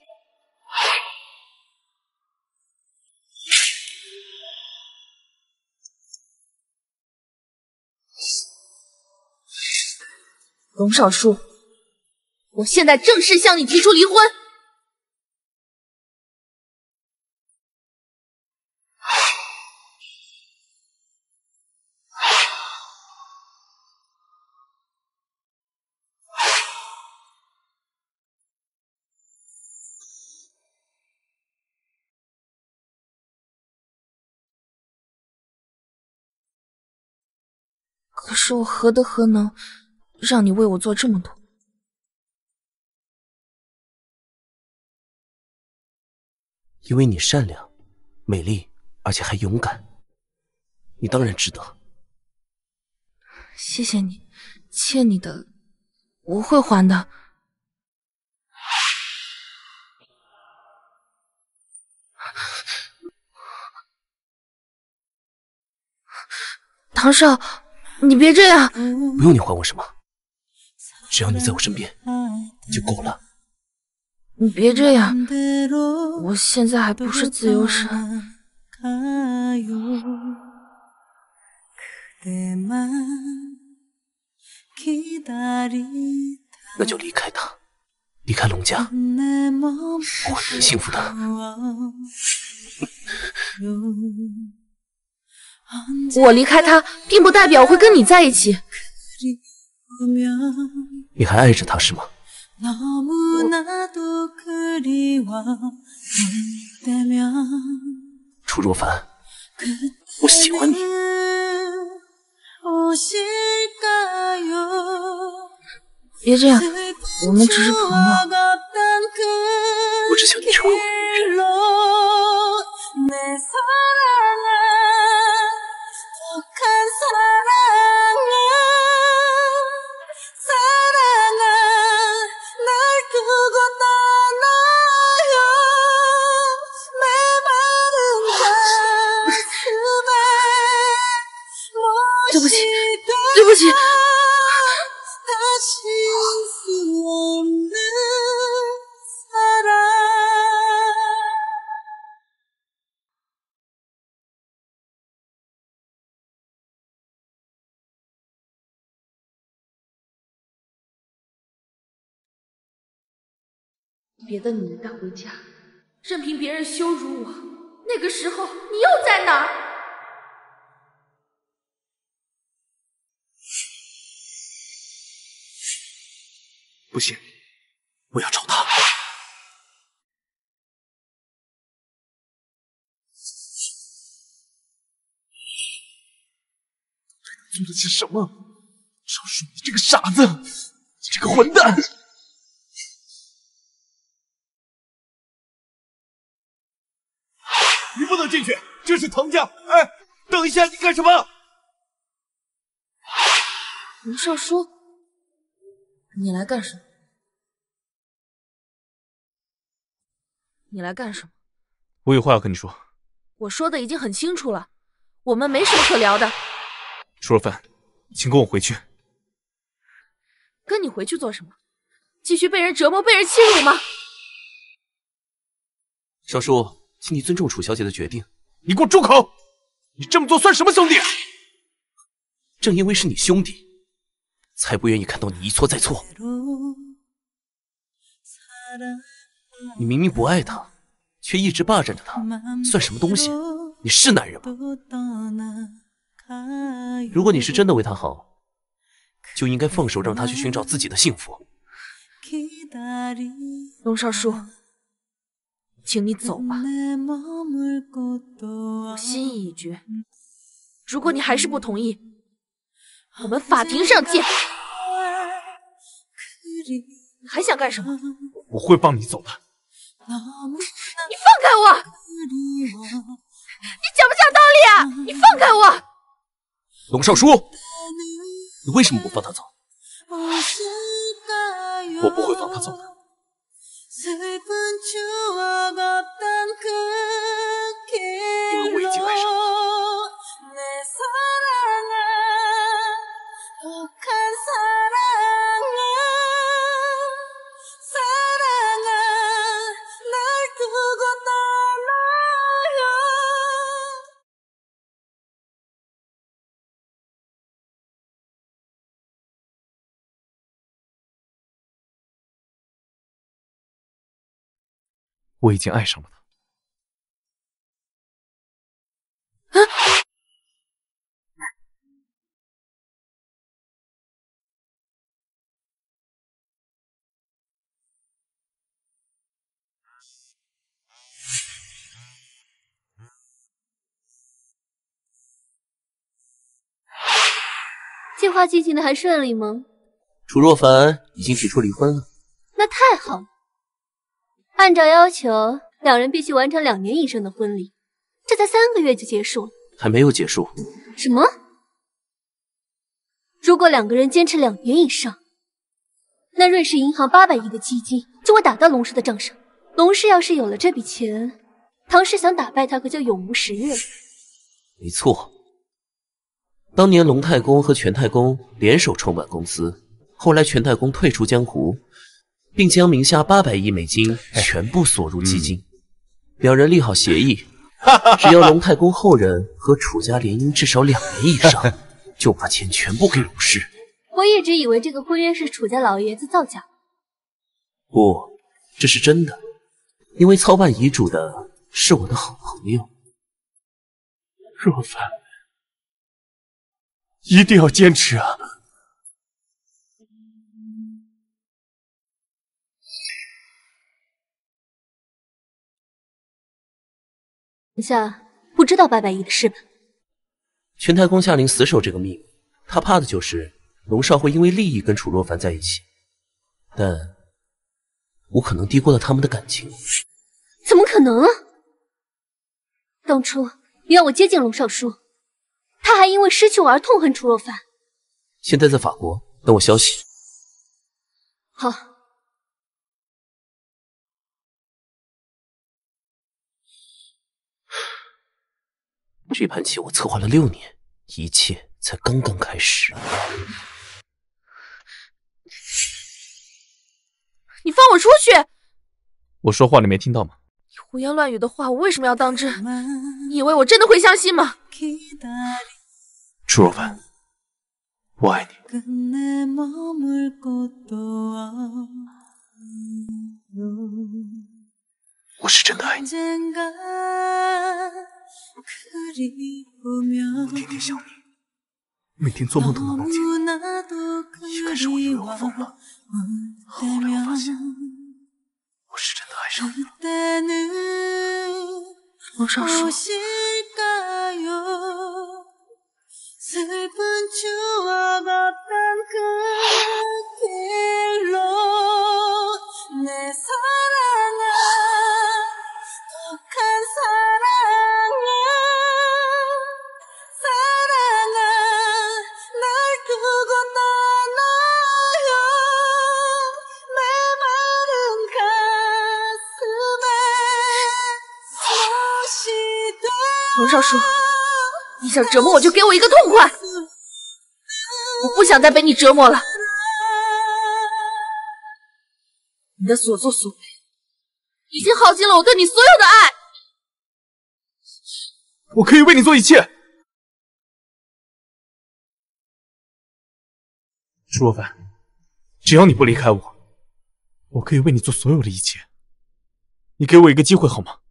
S2: 龙少叔，我现在正式向你提出离婚。可是我何德何能，让你为我做这么多？
S5: 因为你善良、美丽，而且还勇敢，你当然值得。
S2: 谢谢你，欠你的我会还的。唐少，你别这样。
S5: 不用你还我什么，只要你在我身边就够了。
S2: 你别这样，我现在还不是自由身。
S5: 那就离开他，离开龙家，我会很幸福的。
S2: 我离开他，并不代表我会跟你在一起。
S5: 你还爱着他是吗？楚若凡，我喜欢你。
S2: 别这样，我们只是朋友。
S5: 我只想你成为我的女人。
S2: 对不起，对不起。别的女人带回家，任凭别人羞辱我，那个时候你又在哪儿？
S5: 不行，我要找他。
S4: 做的是什么？少叔，你这个傻子，你这个混蛋！
S6: 你不能进去，这是唐家。哎，等一下，你干什么？
S2: 龙少叔，你来干什么？你来干什么？
S4: 我有话要跟你说。
S2: 我说的已经很清楚了，我们没什么可聊的。
S4: 楚若凡，请跟我回去。
S2: 跟你回去做什么？继续被人折磨、被人欺辱吗？
S5: 少叔，请你尊重楚小姐的决定。
S4: 你给我住口！你这么做算什么兄弟？
S5: 正因为是你兄弟，才不愿意看到你一错再错。你明明不爱他，却一直霸占着他，算什么东西？你是男人吗？如果你是真的为他好，就应该放手让他去寻找自己的幸福。
S2: 龙少叔，请你走吧，我心意已决。如果你还是不同意，我们法庭上见。还想干什么？
S4: 我会帮你走的。
S2: 你放开我！你讲不讲道理啊？你放开我！
S5: 龙少叔，你为什么不放他走？
S4: 我不会放他走的。因为我已经爱上他。我已经爱上了他。啊！
S11: 计划进行的还顺利吗？
S5: 楚若凡已经提出离婚了。
S11: 那太好了。按照要求，两人必须完成两年以上的婚礼，这才三个月就结束了。
S5: 还没有结束。
S11: 什么？如果两个人坚持两年以上，那瑞士银行八百亿的基金就会打到龙氏的账上。龙氏要是有了这笔钱，唐氏想打败他可就永无时日了。
S5: 没错，当年龙太公和全太公联手创办公司，后来全太公退出江湖，并将名下八百亿美金全部锁入基金。嗯、两人立好协议，只要龙太公后人和楚家联姻至少两年以上，就把钱全部给龙氏。
S11: 我一直以为这个婚约是楚家老爷子造假。
S5: 不，这是真的，因为操办遗嘱的是我的好朋友。
S6: 若凡，一定要坚持啊！
S11: 等下不知道八百亿的事吧？
S5: 全太公下令死守这个秘密，他怕的就是龙少会因为利益跟楚若凡在一起，但我可能低估了他们的感情。
S11: 怎么可能啊！当初你让我接近龙少叔，他还因为失去我而痛恨楚若凡。
S5: 现在在法国，等我消息。
S11: 好。
S5: 这盘棋我策划了六年，一切才刚刚开始。
S2: 你放我出去！
S4: 我说话你没听到吗？
S2: 你胡言乱语的话，我为什么要当真？你以为我真的会相信吗？
S4: 楚若凡，我爱你。我是真的爱你。我天天想你，每天做梦都能梦见你。一开始我以为我疯了，后来我发现我是真的爱上你了。
S2: 龙少叔， 龙少叔，你想折磨我就给我一个痛快，我不想再被你折磨了。你的所作所为已经耗尽了我对你所有的爱。
S4: 我可以为你做一切。楚若凡，只要你不离开我，我可以为你做所有的一切。你给我一个机会好吗？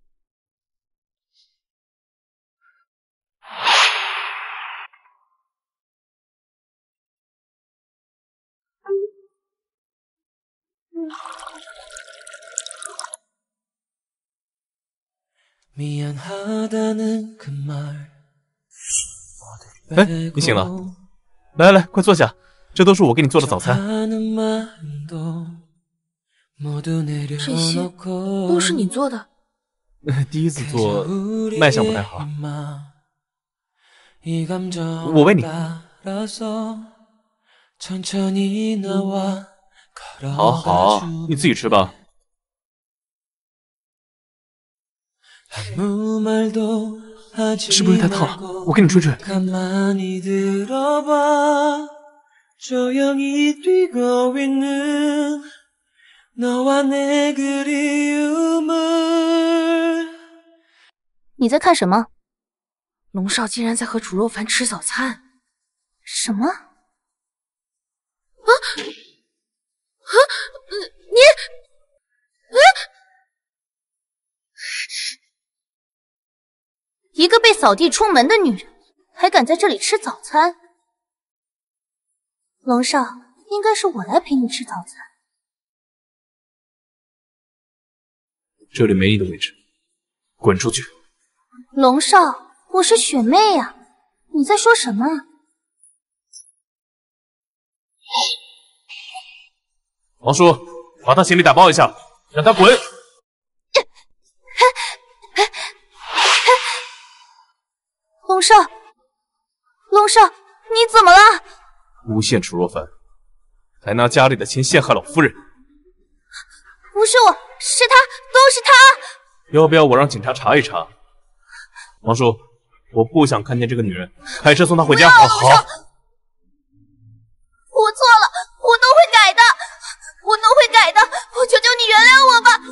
S4: 哎，你醒了，来来来，快坐下，这都是我给你做的早餐。
S2: 这些都是你做的？
S4: 第一次做，卖相不太好。我喂你。好好，你自己吃吧。是不是太烫了？我给你吹吹。
S3: 你在看什么？
S2: 龙少竟然在和楚若凡吃早餐。
S3: 什么？啊
S2: 啊！你，啊！
S3: 一个被扫地出门的女人，还敢在这里吃早餐？龙少，应该是我来陪你吃早餐。
S4: 这里没你的位置，滚出去！
S3: 龙少，我是雪妹呀，你在说什么？
S4: 王叔，把他行李打包一下，让他滚！
S3: 龙少，龙少，你怎么了？
S4: 诬陷楚若凡，还拿家里的钱陷害老夫人。
S3: 不是我，是他，都是他！
S4: 要不要我让警察查一查？王叔，我不想看见这个女人，开车送她回家。好好。
S3: 我错了，我都会改的，我都会改的，我求求你原谅我吧。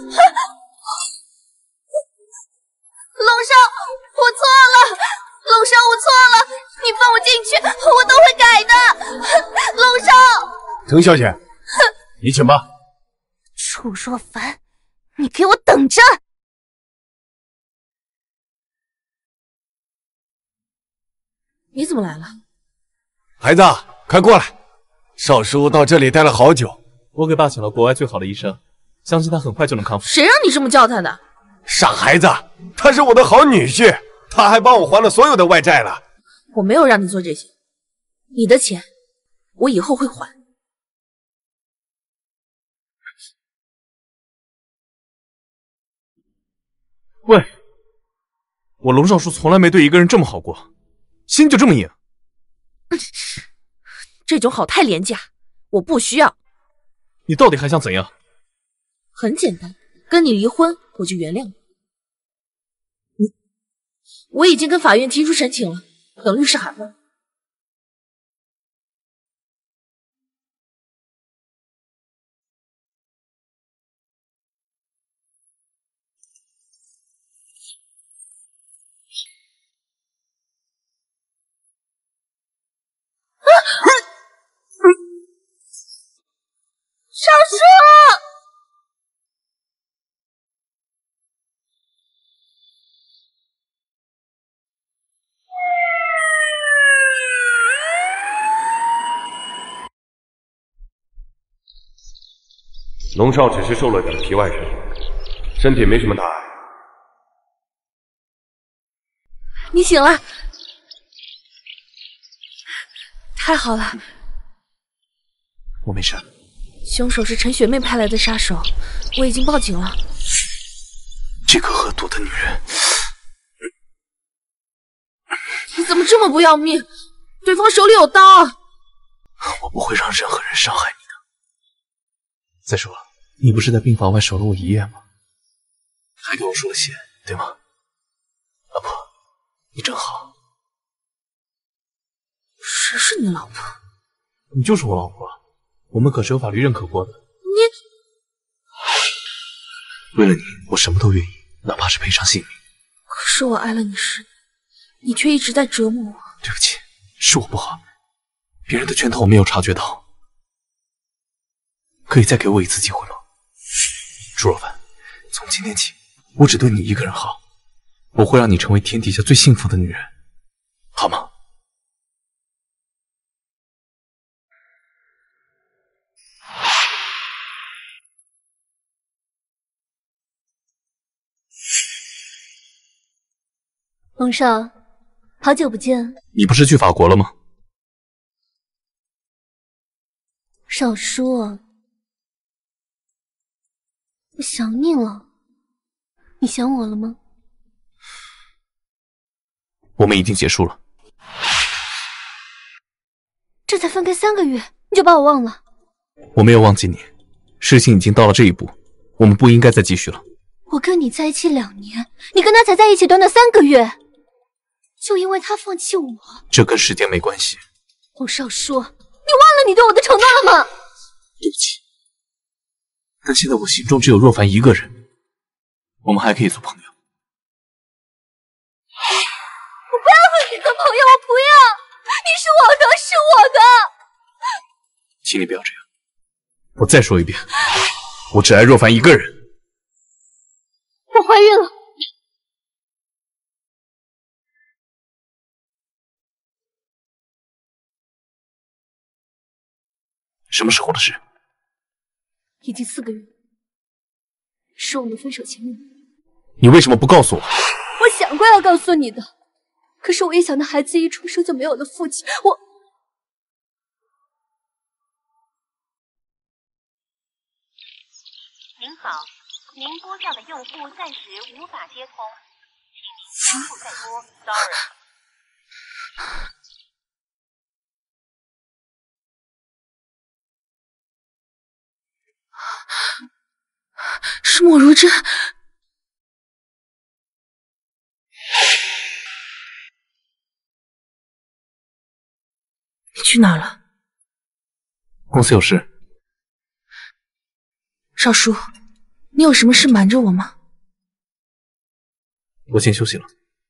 S3: 龙少，我错了，龙少，我错了，你放我进去，我都会改的。龙少，
S6: 程小姐，你请吧。
S3: 楚若凡，你给我等着！
S2: 你怎么来了？
S6: 孩子，快过来！少叔到这里待了好久，
S4: 我给爸请了国外最好的医生，相信他很快就能康复。
S2: 谁让你这么叫他的？
S6: 傻孩子，他是我的好女婿，他还帮我还了所有的外债了。
S2: 我没有让你做这些，你的钱我以后会还。
S4: 喂，我龙少叔从来没对一个人这么好过，心就这么硬。
S2: 这种好太廉价，我不需要。
S4: 你到底还想怎样？
S2: 很简单，跟你离婚，我就原谅你。你，我已经跟法院提出申请了，等律师函了。少叔！
S6: 龙少只是受了点皮外伤，身体没什么大碍。
S2: 你醒了，太好了。
S4: 我没事。
S2: 凶手是陈雪妹派来的杀手，我已经报警了。
S4: 这个恶毒的女人，
S2: 你怎么这么不要命？对方手里有刀。
S4: 我不会让任何人伤害你的。再说，你不是在病房外守了我一夜吗？还给我输了血，对吗？老婆，
S1: 的老婆。
S4: 你就是我老婆，我们可是有法律认可过的。
S1: 你，
S4: 为了你，我什么都愿意，哪怕是赔偿性命。
S1: 可是我爱了你十年，你却一直在折磨我。
S4: 对不起，是我不好，别人的圈套我没有察觉到。可以再给我一次机会吗？朱若凡，从今天起，我只对你一个人好，我会让你成为天底下最幸福的女人，好吗？
S11: 龙少，好久不见。
S4: 你不是去法国了吗？
S11: 少说，我想你了。你想我了吗？
S4: 我们已经结束了。
S11: 这才分开三个月，你就把我忘了？
S4: 我没有忘记你，事情已经到了这一步，我们不应该再继续了。
S11: 我跟你在一起两年，你跟他才在一起短短三个月，就因为他放弃我？
S4: 这跟时间没关系。
S11: 龙少说，你忘了你对我的承诺了吗？
S4: 对不起，但现在我心中只有若凡一个人，我们还可以做朋友。
S11: 我不要和你做朋友，我不要！你是我的，是我的！
S4: 请你不要这样，我再说一遍，我只爱若凡一个人。
S11: 我怀孕了。
S4: 什么时候的事？
S11: 已经四个月，是我们分手前一年。
S4: 你为什么不告诉我？
S11: 我想过要告诉你的，可是我一想到孩子一出生就没有了父亲，我……
S12: 您好，您拨叫的用户暂时无法接通，请您重复再拨 ，sorry。
S1: 是莫如真。你去哪了？
S4: 公司有事。
S1: 少叔，你有什么事瞒着我吗？
S4: 我先休息了。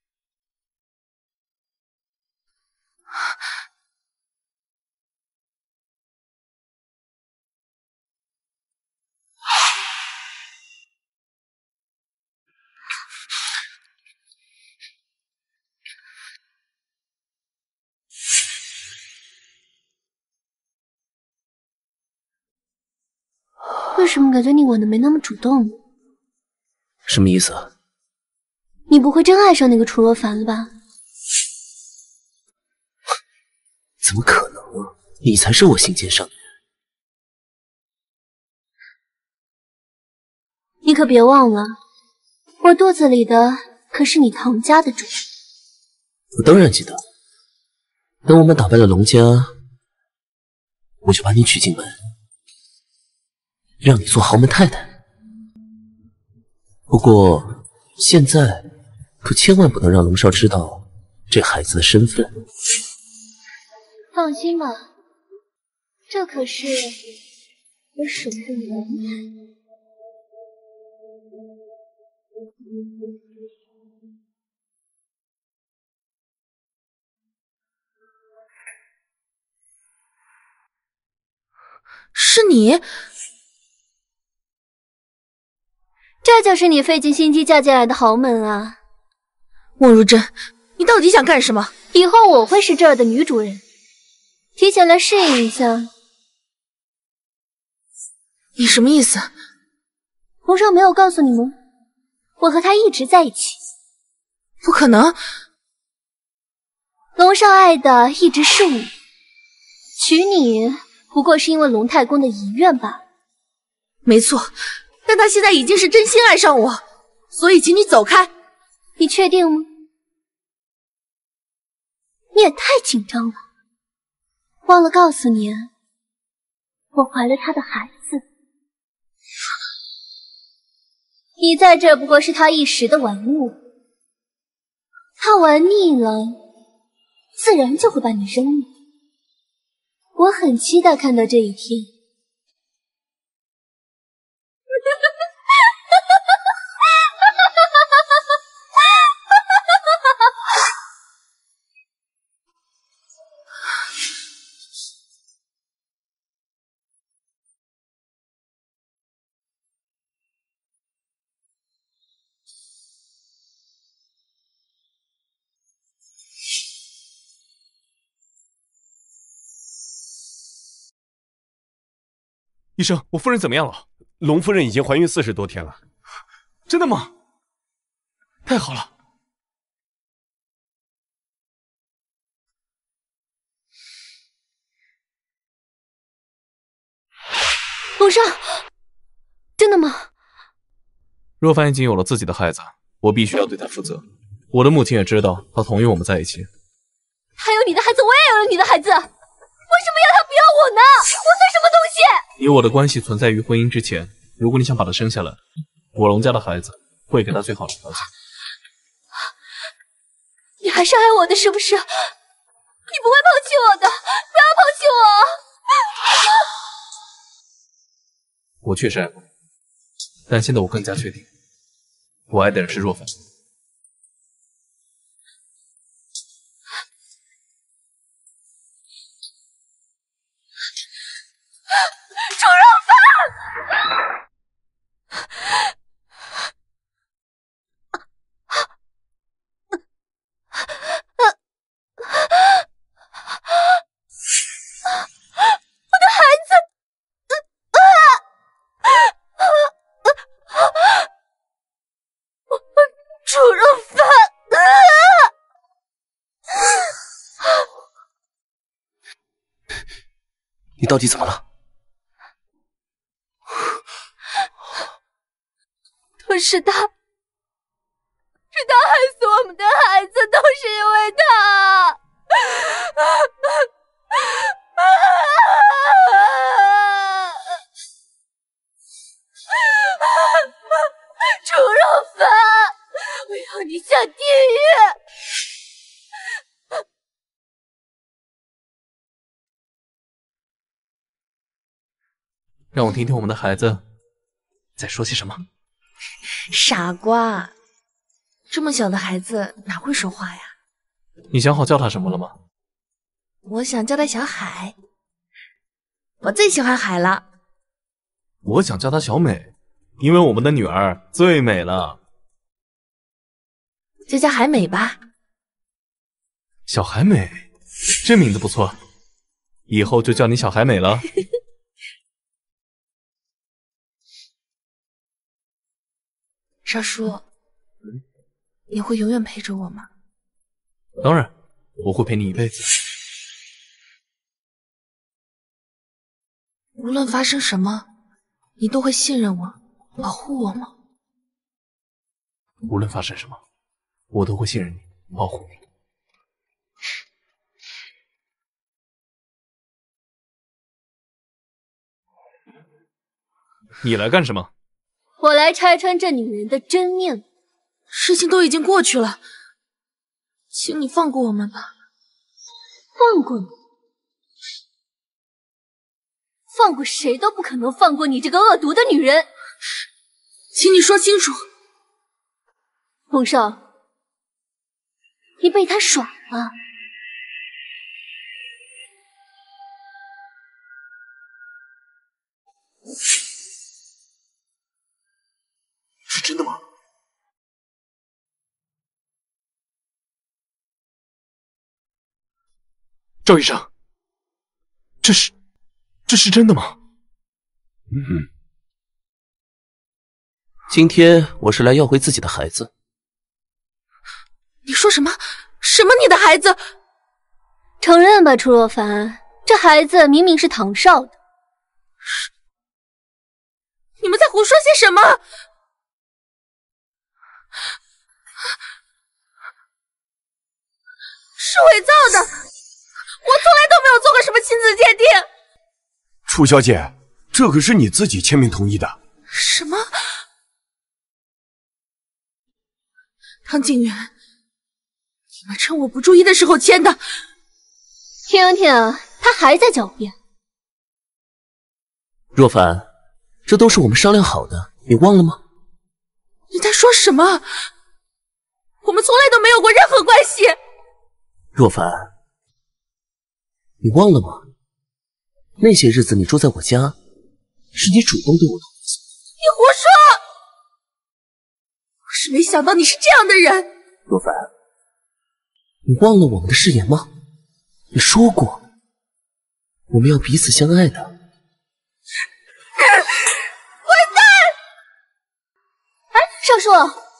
S11: 为什么感觉你吻的没那么主动？
S5: 什么意思啊？
S11: 你不会真爱上那个楚若凡了吧？
S5: 怎么可能啊！你才是我心尖上的人。
S11: 你可别忘了，我肚子里的可是你唐家的主。
S5: 我当然记得。等我们打败了龙家，我就把你娶进门，让你做豪门太太。不过现在可千万不能让龙少知道这孩子的身份。
S11: 放心吧，这可是我守护你的龙台。
S1: 是你？
S11: 这就是你费尽心机嫁进来的豪门啊！
S1: 莫如真，你到底想干什么？
S11: 以后我会是这儿的女主人，提前来适应一下。
S1: 你什么意思？
S11: 皇上没有告诉你吗？我和他一直在一起。
S1: 不可能！
S11: 龙少爱的一直是我，娶你不过是因为龙太公的遗愿罢了。
S1: 没错，但他现在已经是真心爱上我，所以请你走开。
S11: 你确定吗？你也太紧张了，忘了告诉你，我怀了他的孩子。你在这不过是他一时的玩物，他玩腻了，自然就会把你扔了。 我很期待看到这一天。
S4: 医生，我夫人怎么样了？
S6: 龙夫人已经怀孕四十多天了。
S4: 真的吗？太好了！
S11: 龙少，真的吗？
S4: 若凡已经有了自己的孩子，我必须要对他负责。我的母亲也知道，她同意我们在一起。
S11: 他有你的孩子，我也有了你的孩子，为什么要他不要我呢？我算什么东西？
S4: 以我的关系存在于婚姻之前，如果你想把他生下来，我龙家的孩子会给他最好的条件。
S11: 你还是爱我的，是不是？你不会抛弃我的，不要抛弃我！
S4: 我确实爱过你，但现在我更加确定，我爱的人是若凡。
S11: 楚若凡！我的孩子！楚若凡！
S5: 你到底怎么了？
S11: 都是他，是他害死我们的孩子，都是因为他。楚若凡，我要你下地狱！
S4: 让我听听我们的孩子在说些什么。
S2: 傻瓜，这么小的孩子哪会说话呀？
S4: 你想好叫他什么了吗？
S2: 我想叫他小海，我最喜欢海了。
S4: 我想叫她小美，因为我们的女儿最美了。
S2: 就叫海美吧。
S4: 小海美，这名字不错，以后就叫你小海美了。
S2: 少叔，你会永远陪着我吗？
S4: 当然，我会陪你一辈子。
S2: 无论发生什么，你都会信任我，保护我吗？
S4: 无论发生什么，我都会信任你，保护你。你来干什么？
S11: 我来拆穿这女人的真面目。
S2: 事情都已经过去了，请你放过我们吧。
S11: 放过你？放过谁都不可能放过你这个恶毒的女人。
S2: 请你说清楚。
S11: 龙少，你被他耍了。
S5: 是真的吗？
S4: 赵医生，这是这是真的吗？
S5: 嗯。今天我是来要回自己的孩子。
S2: 你说什么？什么你的孩子？
S11: 承认吧，楚若凡，这孩子明明是唐少的。
S2: 你们在胡说些什么？是伪造的，我从来都没有做过什么亲子鉴定。
S6: 楚小姐，这可是你自己签名同意的。
S2: 什么？唐景元，你们趁我不注意的时候签的。
S11: 听听， 他还在狡辩。
S5: 若凡，这都是我们商量好的，你忘了吗？
S2: 你在说什么？我们从来都没有过任何关系。
S5: 若凡，你忘了吗？那些日子你住在我家，是你主动对我投的。
S2: 你胡说！我是没想到你是这样的人。
S5: 若凡，你忘了我们的誓言吗？你说过，我们要彼此相爱的。
S2: 混蛋！
S11: 哎，少叔，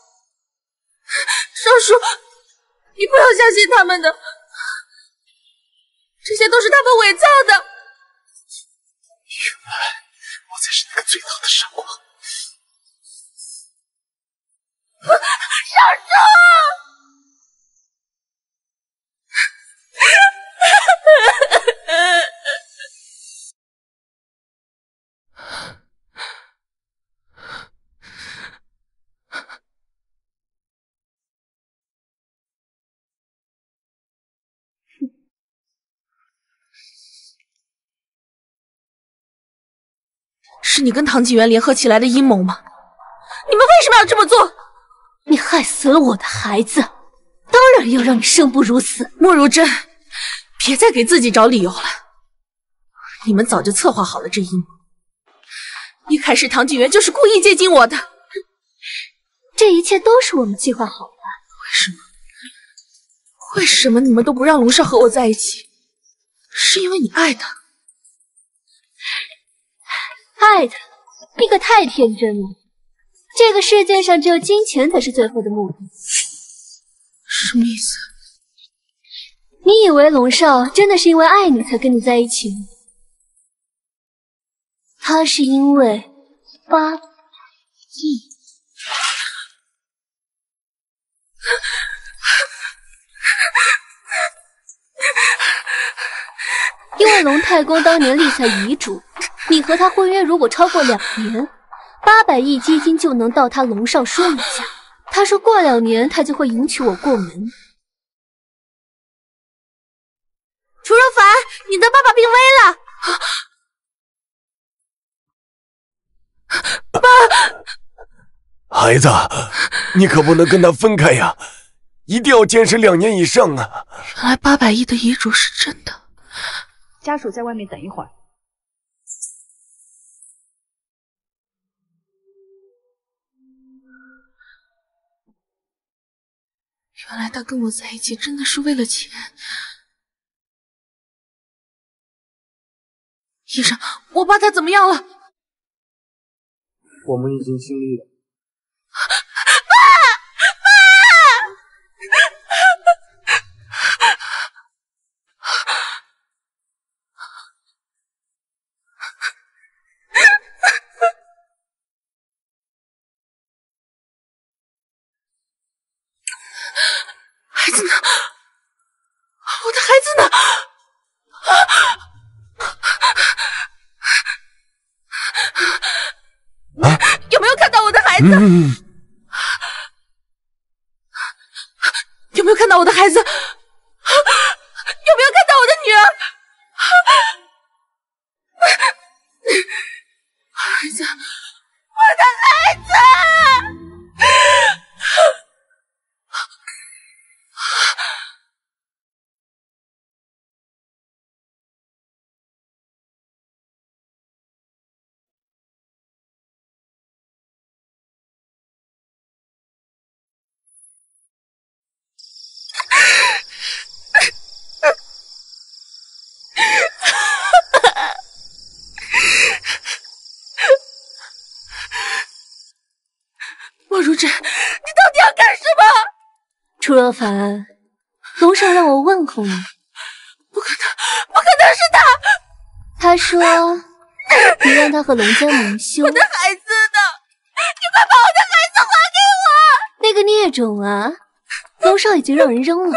S2: 少叔，你不要相信他们的，这些都是他们伪造的。
S6: 原来我才是那个最大的傻瓜。
S2: 少叔！是你跟唐纪元联合起来的阴谋吗？你们为什么要这么做？
S11: 你害死了我的孩子，当然要让你生不如死。
S2: 莫如真，别再给自己找理由了。你们早就策划好了这阴谋，一开始唐纪元就是故意接近我的。
S11: 这一切都是我们计划好的。
S2: 为什么？为什么你们都不让龙少和我在一起？是因为你爱他？
S11: 爱他？你可太天真了。这个世界上只有金钱才是最后的目的。
S2: 什么意思？
S11: 你以为龙少真的是因为爱你才跟你在一起吗？他是因为八亿。因为龙太公当年立下遗嘱，你和他婚约如果超过两年，八百亿基金就能到他龙少书名下。他说过两年他就会迎娶我过门。
S2: 楚若凡，你的爸爸病危了。
S6: 爸，孩子，你可不能跟他分开呀，一定要坚持两年以上啊！
S2: 原来八百亿的遗嘱是真的。
S8: 家属在外面等一会儿。
S2: 原来他跟我在一起真的是为了钱。医生，我爸他怎么样了？
S9: 我们已经尽力了。
S2: 爸！孩子呢？我的孩子呢？啊！有没有看到我的孩子？
S6: 嗯、
S2: 有没有看到我的孩子？有没有看到我的女儿？孩子，我的孩子！莫如真，你到底要干什么？
S11: 楚若凡，龙少让我问候你。
S2: 不可能，不可能是他！
S11: 他说你让他和龙家蒙羞。
S2: 我的孩子呢？你快把我的孩子还给我！
S11: 那个孽种啊，龙少已经让人扔了。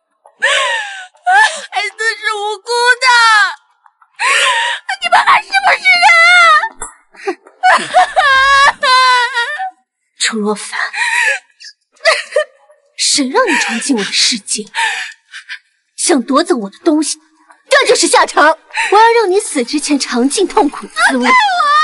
S2: 孩子是无辜的，你们还是不是人啊？
S11: 楚若凡，谁让你闯进我的世界，想夺走我的东西，给这就是下场！我要让你死之前尝尽痛苦滋味。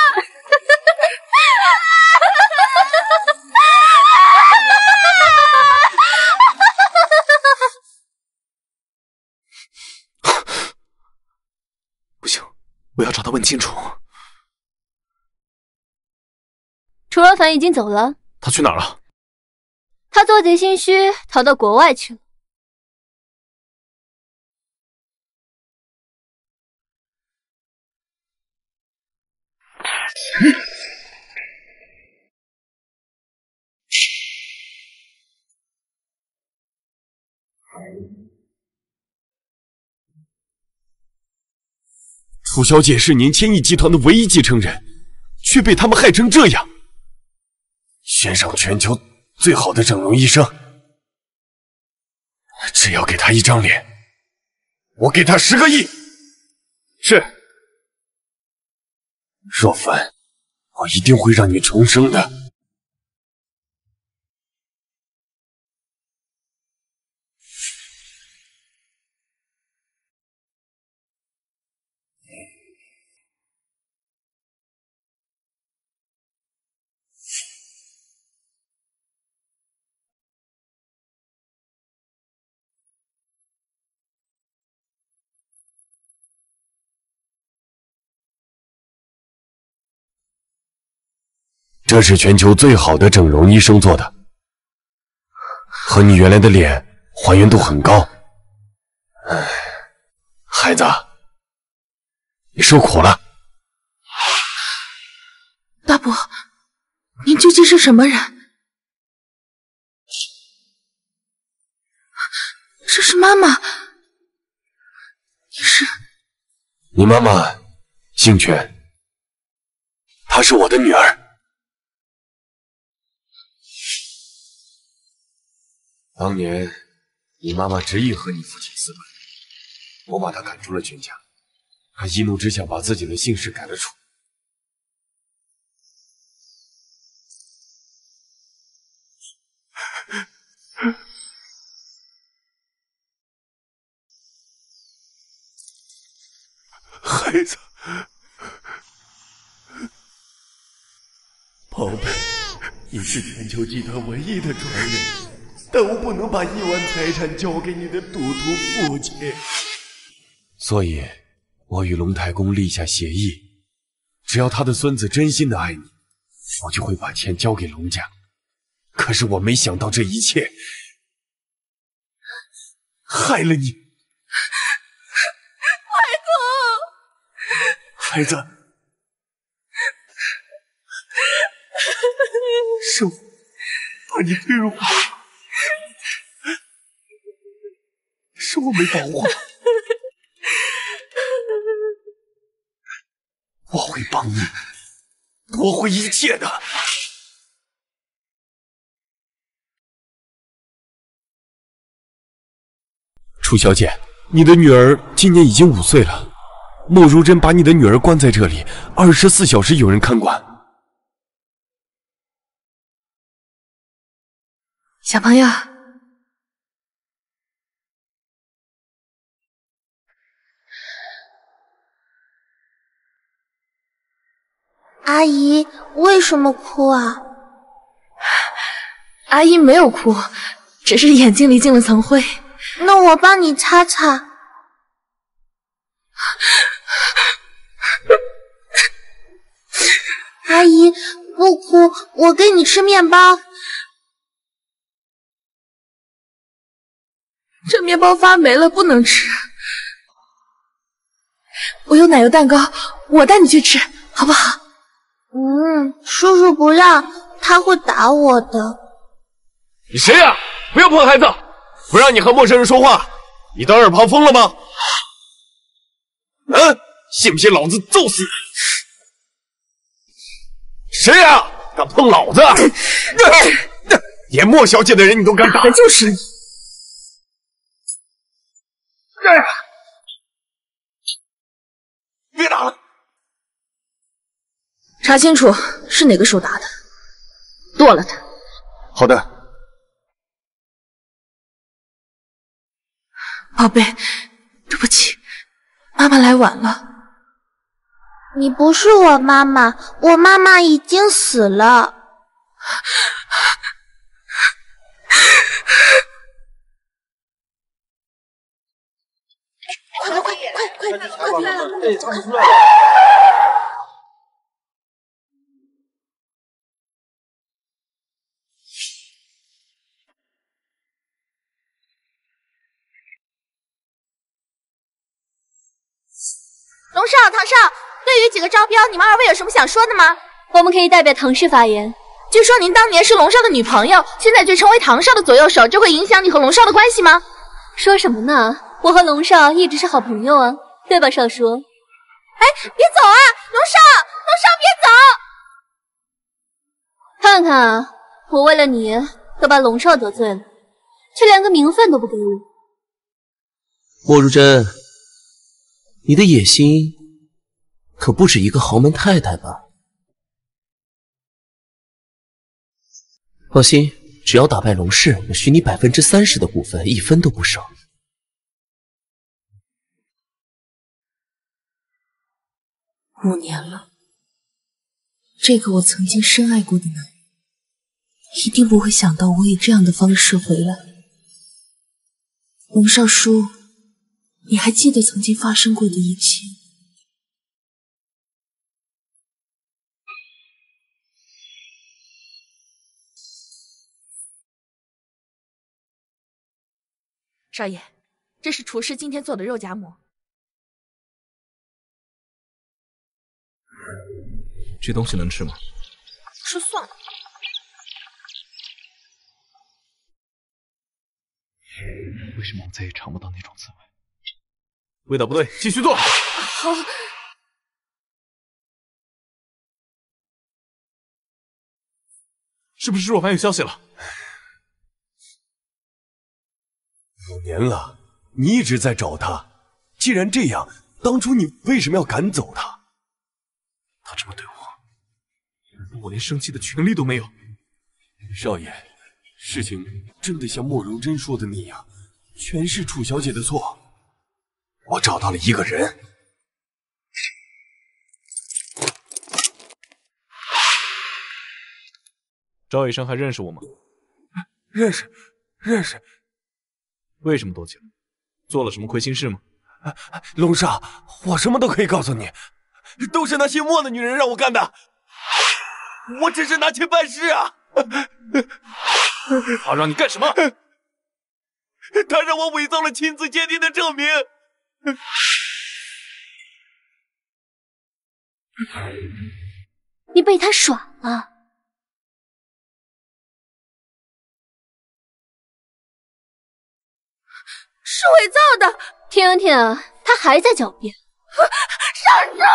S4: 不行，我要找他问清楚。
S11: 楚若凡已经走了。
S4: 他去哪儿了？
S11: 他做贼心虚，逃到国外去了。
S6: 楚小姐是您千亿集团的唯一继承人，却被他们害成这样。选上全球最好的整容医生，只要给他一张脸，我给他十个亿。
S4: 是。
S6: 若凡，我一定会让你重生的。这是全球最好的整容医生做的，和你原来的脸还原度很高。唉，孩子，你受苦了。
S2: 大伯，您究竟是什么人？这是妈妈，你是？
S6: 你妈妈姓全，她是我的女儿。当年你妈妈执意和你父亲私奔，我把她赶出了全家，她一怒之下把自己的姓氏改了楚。孩子，宝贝，你是全球集团唯一的传人。但我不能把亿万财产交给你的赌徒父亲，所以，我与龙太公立下协议，只要他的孙子真心的爱你，我就会把钱交给龙家。可是我没想到这一切害了你，孩子，孩子，是我把你推入火海。是我没保护好，我会帮你夺回一切的。楚小姐，你的女儿今年已经五岁了，莫如真把你的女儿关在这里，二十四小时有人看管。
S2: 小朋友。
S3: 阿姨为什么哭啊？
S2: 阿姨没有哭，只是眼睛里进了层灰。
S3: 那我帮你擦擦。阿姨不哭，我给你吃面包。
S2: 这面包发霉了，不能吃。我有奶油蛋糕，我带你去吃，好不好？
S3: 嗯，叔叔不让，他会打我的。
S6: 你谁呀、啊？不要碰孩子！不让你和陌生人说话，你当耳旁风了吗？嗯，信不信老子揍死你？谁呀、啊？敢碰老子？连莫小姐的人你都敢打？
S2: 就是你！
S6: 别打了！
S2: 查清楚是哪个手打的，剁了他。
S6: 好的。
S2: 宝贝，对不起，
S1: 妈妈来晚了。
S3: 你不是我妈妈，我妈妈已经死了。
S10: 快快快快快快出来了！
S6: 哎，他们出来了！
S2: 龙少、唐少，对于几个招标，你们二位有什么想说的吗？
S11: 我们可以代表唐氏发言。
S2: 据说您当年是龙少的女朋友，现在却成为唐少的左右手，这会影响你和龙少的关系吗？
S11: 说什么呢？我和龙少一直是好朋友啊，对吧，少叔？
S2: 哎，别走啊，龙少，龙少别走！
S11: 看看啊，我为了你都把龙少得罪了，却连个名分都不给我。
S5: 莫如真，你的野心可不止一个豪门太太吧？放心，只要打败龙氏，我许你百分之三十的股份，一分都不少。
S1: 五年了，这个我曾经深爱过的男人，一定不会想到我以这样的方式回来。龙少叔，你还记得曾经发生过的一切？
S2: 少爷，这是厨师今天做的肉夹馍。
S4: 这东西能吃吗？
S2: 吃算了。
S4: 为什么我再也尝不到那种滋味？味道不对，继续做。
S2: 好。
S4: 是不是若凡有消息了？
S6: 五年了，你一直在找他。既然这样，当初你为什么要赶走他？
S4: 他这么对我，难道我连生气的权利都没有？
S6: 少爷，事情真的像莫如真说的那样，全是楚小姐的错。我找到了一个人。
S4: 赵医生还认识我吗？
S6: 认识，认识。
S4: 为什么躲起来？做了什么亏心事吗？
S6: 龙少，我什么都可以告诉你，都是那姓莫的女人让我干的，我只是拿钱办事啊！
S4: 他让你干什么？
S6: 他让我伪造了亲子鉴定的证明。
S11: 你被他耍了。
S2: 是伪造的，
S11: 听听，他还在狡辩。
S2: 少主，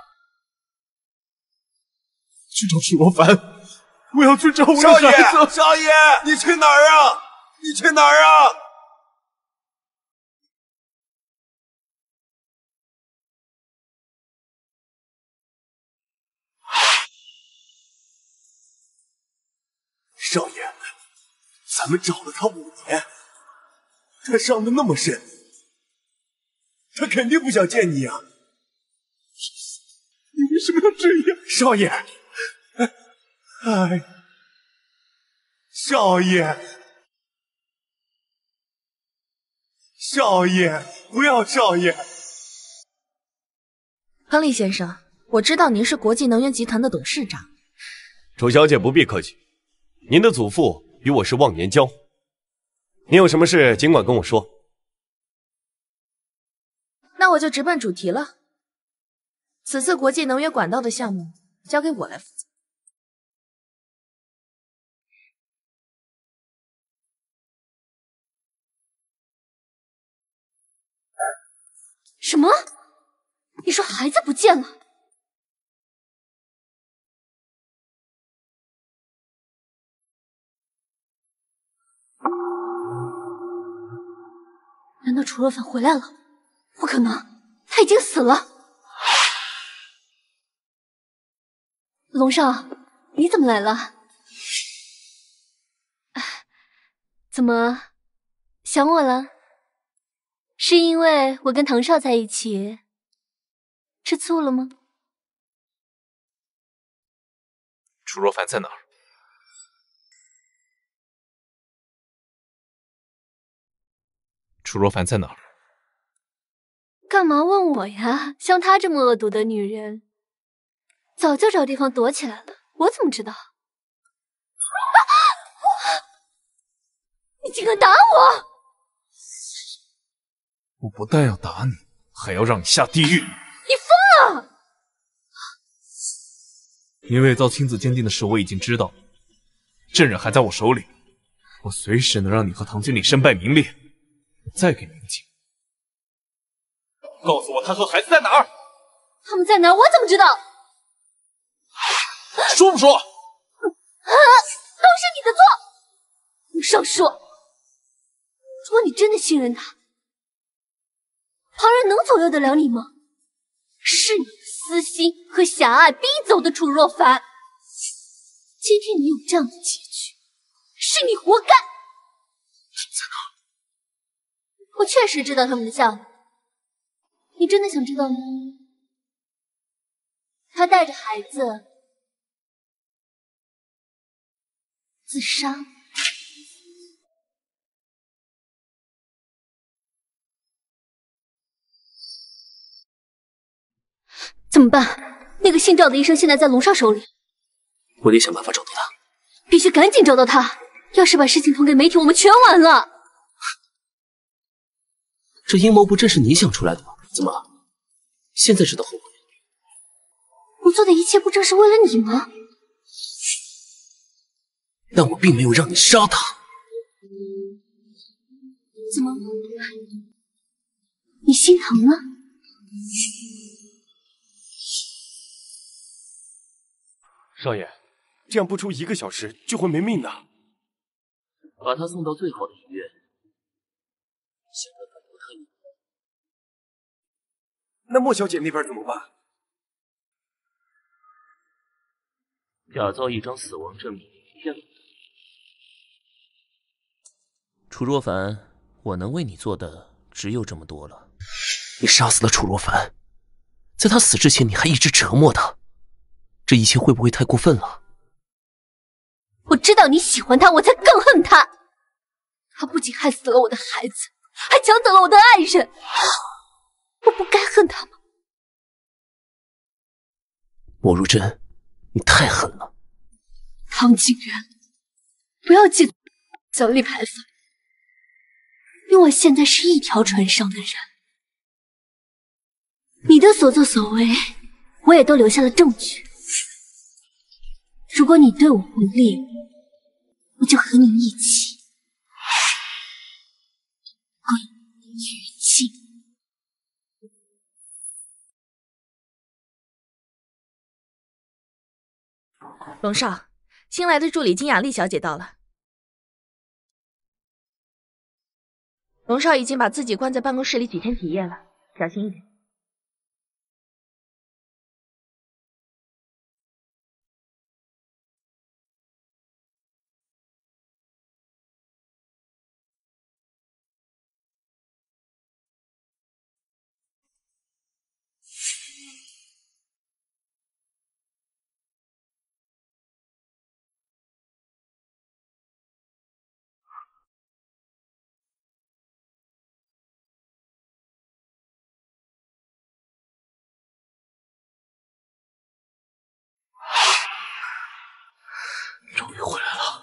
S4: 去找楚若凡，我要去找我的
S6: 少爷，
S4: 孩子。
S6: 少爷，你去哪儿啊？你去哪儿啊？少爷，咱们找了他五年。他伤得那么深，他肯定不想见你啊！
S4: 你为什么要这样，
S6: 少爷？哎，少爷，少爷，不要少爷！
S2: 亨利先生，我知道您是国际能源集团的董事长。
S6: 楚小姐不必客气，您的祖父与我是忘年交。你有什么事尽管跟我说。
S2: 那我就直奔主题了。此次国际能源管道的项目交给我来负责。
S11: 什么？你说孩子不见了？难道楚若凡回来了？不可能，他已经死了。龙少，你怎么来了？怎么想我了？是因为我跟唐少在一起， 吃醋了吗？
S4: 楚若凡在哪儿？楚若凡在哪儿？
S11: 干嘛问我呀？像她这么恶毒的女人，早就找地方躲起来了。我怎么知道？啊！你竟敢打我！
S4: 我不但要打你，还要让你下地狱！
S11: 你疯了！
S4: 你伪造亲子鉴定的事我已经知道，证人还在我手里，我随时能让你和唐经理身败名裂。再给民警，告诉我他和孩子在哪儿？
S11: 他们在哪儿？我怎么知道？
S4: 说不说？
S11: 啊！都是你的错！陆少说，如果你真的信任他，旁人能左右得了你吗？是你的私心和狭隘逼走的楚若凡。今天你有这样的结局，是你活该。
S4: 在哪？
S11: 我确实知道他们的下落，你真的想知道吗？他带着孩子自杀。怎么办？那个姓赵的医生现在在龙少手里，
S5: 我得想办法找到他，
S11: 必须赶紧找到他。要是把事情捅给媒体，我们全完了。
S5: 这阴谋不正是你想出来的吗？怎么，现在知道后悔？
S11: 我做的一切不正是为了你吗？
S5: 但我并没有让你杀他。
S11: 怎么，你心疼了？
S6: 少爷，这样不出一个小时就会没命的。
S5: 把他送到最好的医院，想办法留他一命。
S6: 那莫小姐那边怎么办？
S5: 假造一张死亡证明骗了他。楚若凡，我能为你做的只有这么多了。你杀死了楚若凡，在他死之前你还一直折磨他，这一切会不会太过分了？
S11: 我知道你喜欢他，我才更恨他。他不仅害死了我的孩子，还抢走了我的爱人。我不该恨他吗？
S5: 莫如真，你太狠了。
S11: 唐景元，不要记小立牌坊，因为我现在是一条船上的人。你的所作所为，我也都留下了证据。如果你对我不利，我就和你一起滚狱境。
S2: 龙少，新来的助理金雅丽小姐到了。龙少已经把自己关在办公室里几天几夜了，小心一点。
S4: 终于回来了。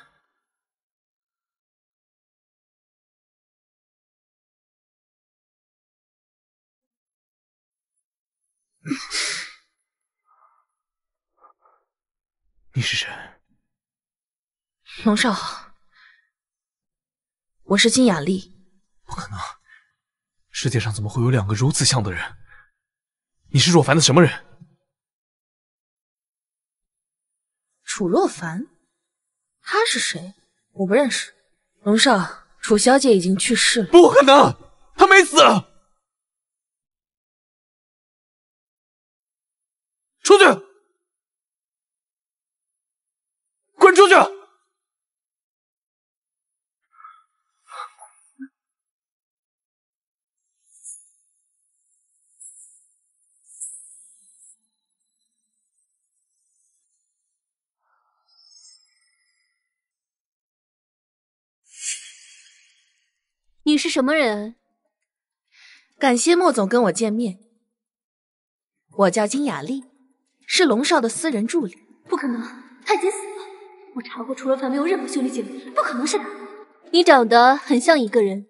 S4: 你是谁？
S2: 龙少，我是金雅丽。
S4: 不可能，世界上怎么会有两个如此像的人？你是若凡的什么人？
S2: 楚若凡？他是谁？我不认识。龙少，楚小姐已经去世了。
S4: 不可能，她没死！出去！滚出去！
S11: 你是什么人？
S2: 感谢莫总跟我见面。我叫金雅丽，是龙少的私人助理。
S11: 不可能，他已经死了。我查过，楚若凡没有任何兄弟姐妹，不可能是他。你长得很像一个人。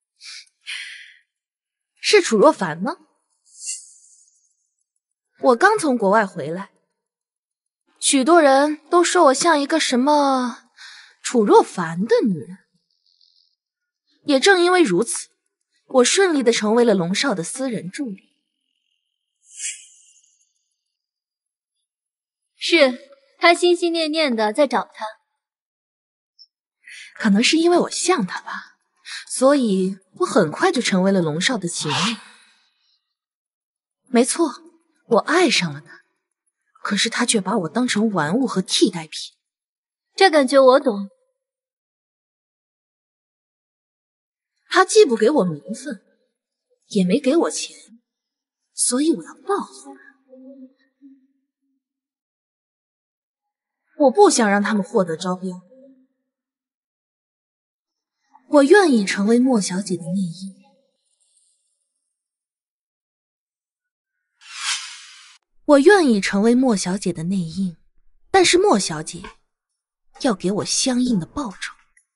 S2: 是楚若凡吗？我刚从国外回来，许多人都说我像一个什么楚若凡的女人。也正因为如此，我顺利的成为了龙少的私人助理。
S11: 是他心心念念的在找他。
S2: 可能是因为我像他吧，所以我很快就成为了龙少的情人。没错，我爱上了他，可是他却把我当成玩物和替代品。
S11: 这感觉我懂。
S2: 他既不给我名分，也没给我钱，所以我要报复他。我不想让他们获得招标，我愿意成为莫小姐的内应。我愿意成为莫小姐的内应，但是莫小姐要给我相应的报酬。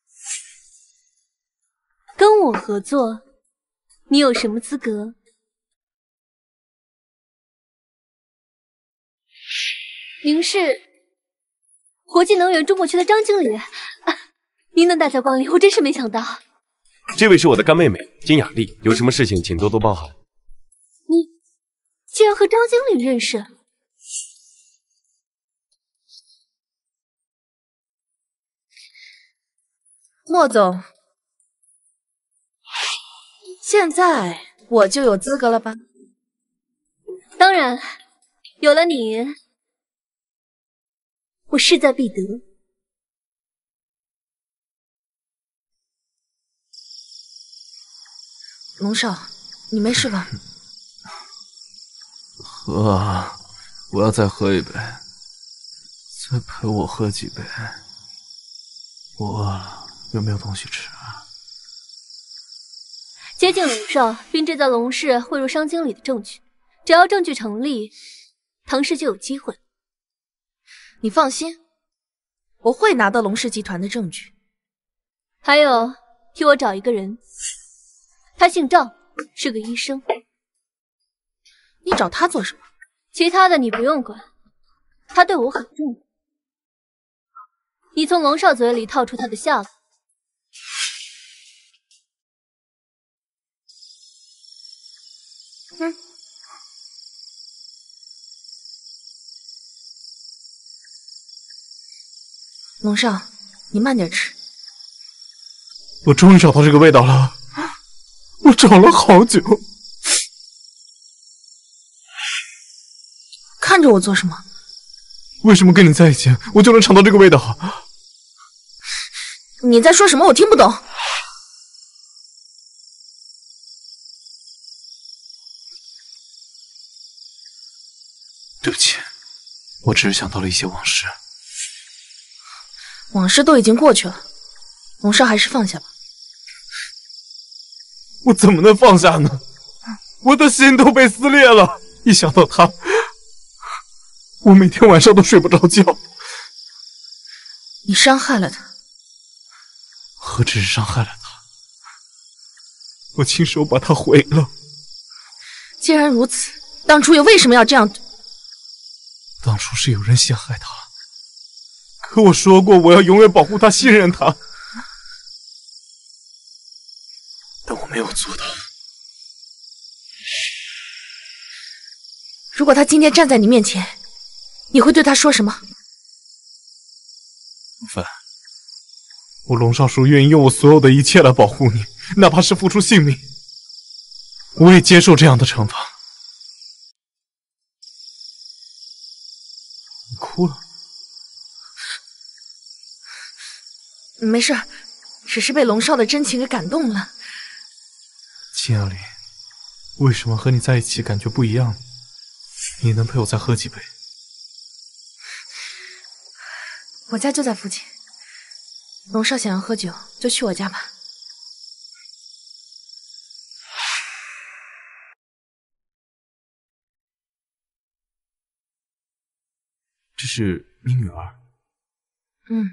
S11: 跟我合作，你有什么资格？您是国际能源中国区的张经理，啊、您能大驾光临，我真是没想到。
S6: 这位是我的干妹妹金雅丽，有什么事情请多多包涵。
S11: 你竟然和张经理认识？
S2: 莫总，现在我就有资格了吧？
S11: 当然，有了你，我势在必得。
S2: 龙少，你没事吧？
S4: 喝啊！我要再喝一杯，再陪我喝几杯。我饿了，有没有东西吃啊？
S11: 接近龙少，并制造龙氏贿赂商经理的证据，只要证据成立，唐氏就有机会。
S2: 你放心，我会拿到龙氏集团的证据。
S11: 还有，替我找一个人，他姓赵，是个医生。
S2: 你找他做什么？
S11: 其他的你不用管，他对我很重要。你从龙少嘴里套出他的下落。
S2: 嗯。龙少，你慢点吃。
S4: 我终于找到这个味道了，我找了好久。
S2: 看着我做什么？
S4: 为什么跟你在一起，我就能尝到这个味道？
S2: 你在说什么？我听不懂。
S4: 对不起，我只是想到了一些往事。
S2: 往事都已经过去了，龙少还是放下吧。
S4: 我怎么能放下呢？我的心都被撕裂了，一想到他，我每天晚上都睡不着觉。
S2: 你伤害了他。
S4: 何止是伤害了他，我亲手把他毁了。
S2: 既然如此，当初又为什么要这样？
S4: 当初是有人陷害他，可我说过我要永远保护他，信任他，但我没有做到。
S2: 如果他今天站在你面前，你会对他说什么？
S4: 凡，我龙少叔愿意用我所有的一切来保护你，哪怕是付出性命，我也接受这样的惩罚。你哭了？
S2: 没事，只是被龙少的真情给感动了。
S4: 金雅丽，为什么和你在一起感觉不一样？你能陪我再喝几杯？
S2: 我家就在附近，龙少想要喝酒就去我家吧。
S4: 这是你女儿？
S2: 嗯。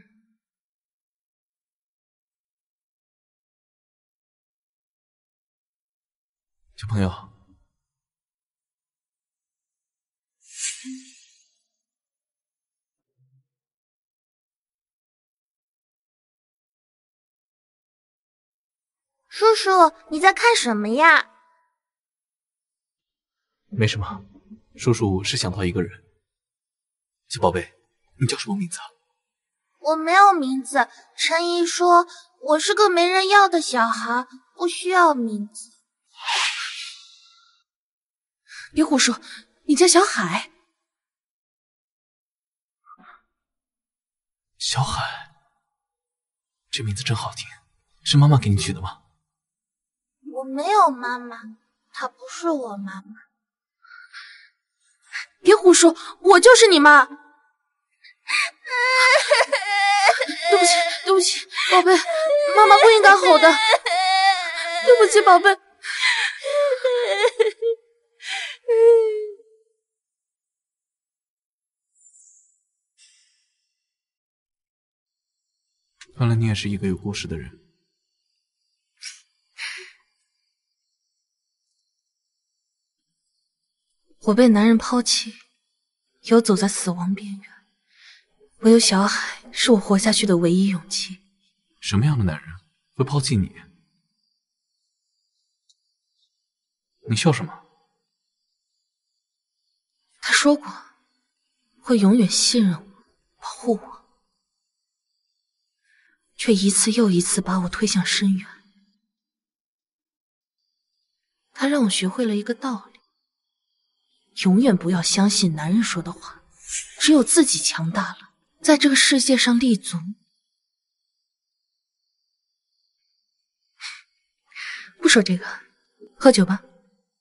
S4: 小朋友。
S3: 叔叔，你在看什么呀？
S4: 没什么，叔叔是想到一个人。小宝贝，你叫什么名字啊？
S3: 我没有名字，陈姨说我是个没人要的小孩，不需要名字。
S2: 别胡说，你叫小海。
S4: 小海，这名字真好听，是妈妈给你取的吗？
S3: 我没有妈妈，她不是我妈妈。
S2: 别胡说，我就是你妈。对不起，对不起，宝贝，妈妈不应该吼的。对不起，宝贝。
S4: 原来你也是一个有故事的人。
S2: 我被男人抛弃，游走在死亡边缘，唯有小海是我活下去的唯一勇气。
S4: 什么样的男人会抛弃你？你笑什么？
S2: 他说过，会永远信任我，保护我，却一次又一次把我推向深渊。他让我学会了一个道理。永远不要相信男人说的话，只有自己强大了，在这个世界上立足。不说这个，喝酒吧。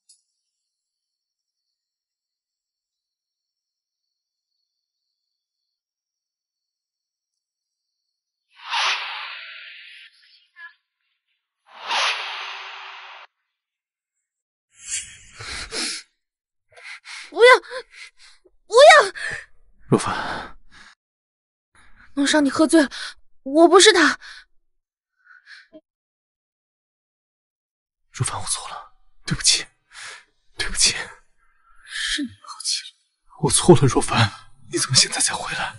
S2: 不要，不要！
S4: 若凡，
S2: 龙少，你喝醉了，我不是他。
S4: 若凡，我错了，对不起，对不起。
S2: 是你抛弃了
S4: 我，错了，若凡，你怎么现在才回来？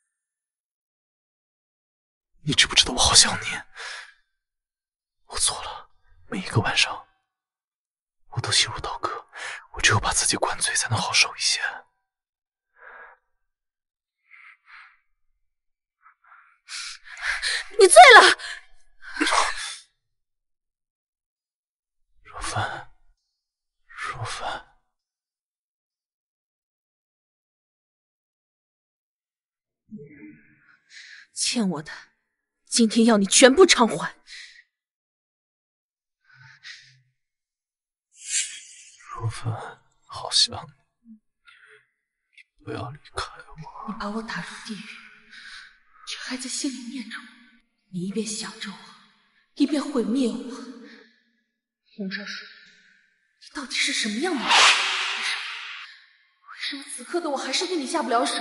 S4: 你知不知道我好想你？我错了，每一个晚上，我都心如刀割。我只有把自己灌醉，才能好受一些。
S2: 你醉了，
S4: 若凡，若凡，
S2: 欠我的，今天要你全部偿还。
S4: 若凡，好想你，你不要离开我。
S2: 你把我打入地狱，却还在心里念着我。你一边想着我，一边毁灭我。洪少叔，你到底是什么样的人？为什么？为什么此刻的我还是对你下不了手？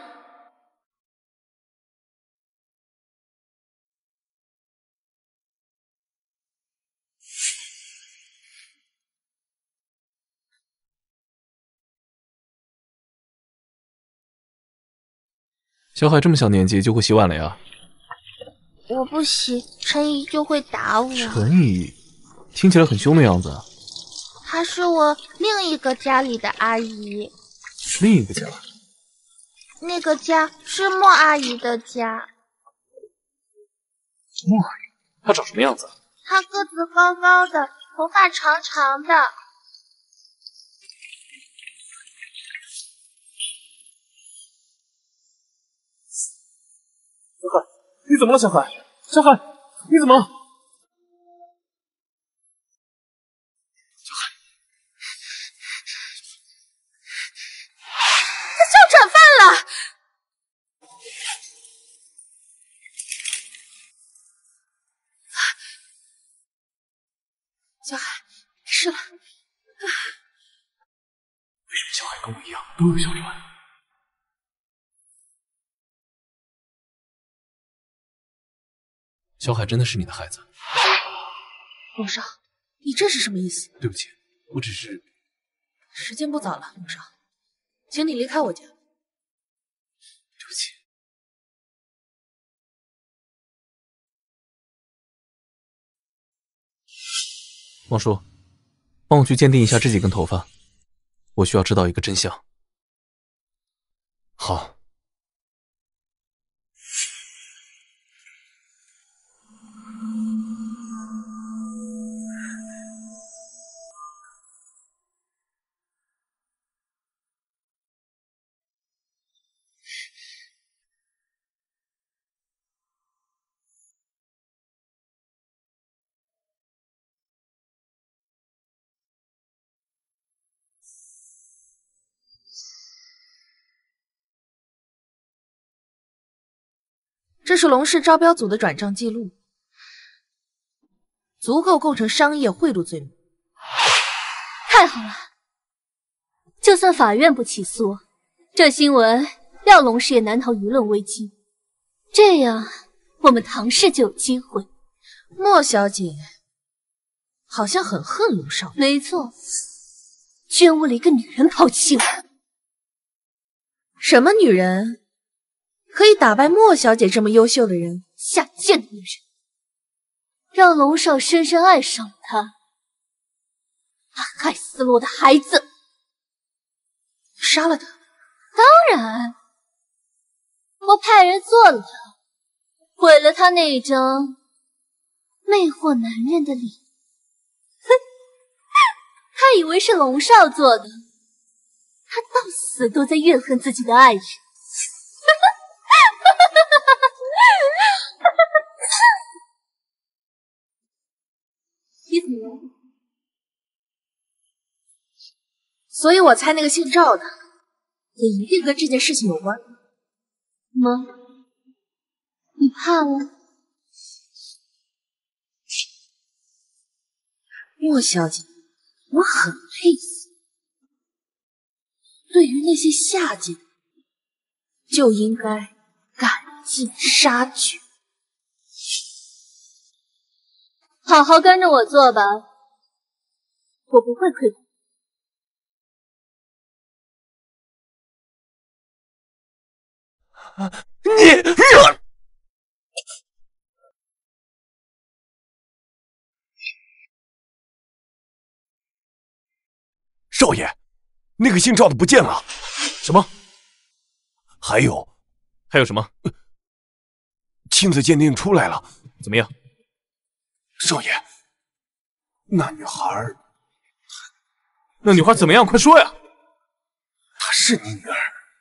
S4: 小海这么小年纪就会洗碗了呀？
S3: 我不洗，陈姨就会打我。
S4: 陈姨，听起来很凶的样子。
S3: 她是我另一个家里的阿姨。
S4: 另一个家？
S3: 那个家是莫阿姨的家。
S4: 莫阿姨，她长什么样子？
S3: 她个子高高的，头发长长的。
S4: 小海，你怎么了？小海，小海，你怎么了？小海，
S2: 他哮喘犯了！小海，没事了。
S4: 为什么小海跟我一样都有哮喘？ 小海真的是你的孩子？
S2: 龙少，你这是什么意思？
S4: 对不起，我只是……
S2: 时间不早了，龙少，请你离开我家。
S4: 对不起。王叔，帮我去鉴定一下这几根头发，我需要知道一个真相。好。
S2: 这是龙氏招标组的转账记录，足够构成商业贿赂罪名。
S11: 太好了，就算法院不起诉，这新闻廖龙氏也难逃舆论危机。这样，我们唐氏就有机会。
S2: 莫小姐好像很恨龙少。
S11: 没错，居然为了一个女人抛弃我。
S2: 什么女人？可以打败莫小姐这么优秀的人？
S11: 下贱的女人，让龙少深深爱上了她。他害死了我的孩子，
S2: 杀了他？
S11: 当然，我派人做了他，毁了他那张魅惑男人的脸。哼，他以为是龙少做的，他到死都在怨恨自己的爱人。你怎么了？
S2: 所以我猜那个姓赵的也一定跟这件事情有关。
S11: 吗？你怕了？
S2: 莫小姐，我很佩服。对于那些下贱，就应该赶尽杀绝。
S11: 好好跟着我做吧，我不会亏待。
S6: 你少爷，那个姓赵的不见了。
S4: 什么？
S6: 还有，
S4: 还有什么？
S6: 亲子鉴定出来了，
S4: 怎么样？
S6: 少爷，那女孩，
S4: 那女孩怎么样？快说呀！
S6: 她是你女儿。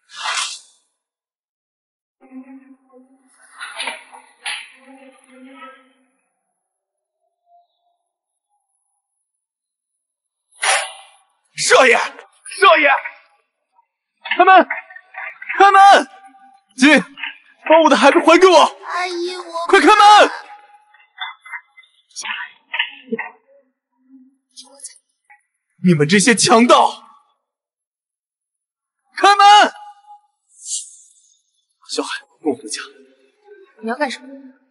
S6: 少爷，少爷，开门，开门！姐，把我的孩子还给我！
S2: 阿姨，我
S6: 快开门！你们这些强盗！开门！小海，跟我回家。
S2: 你要干什么？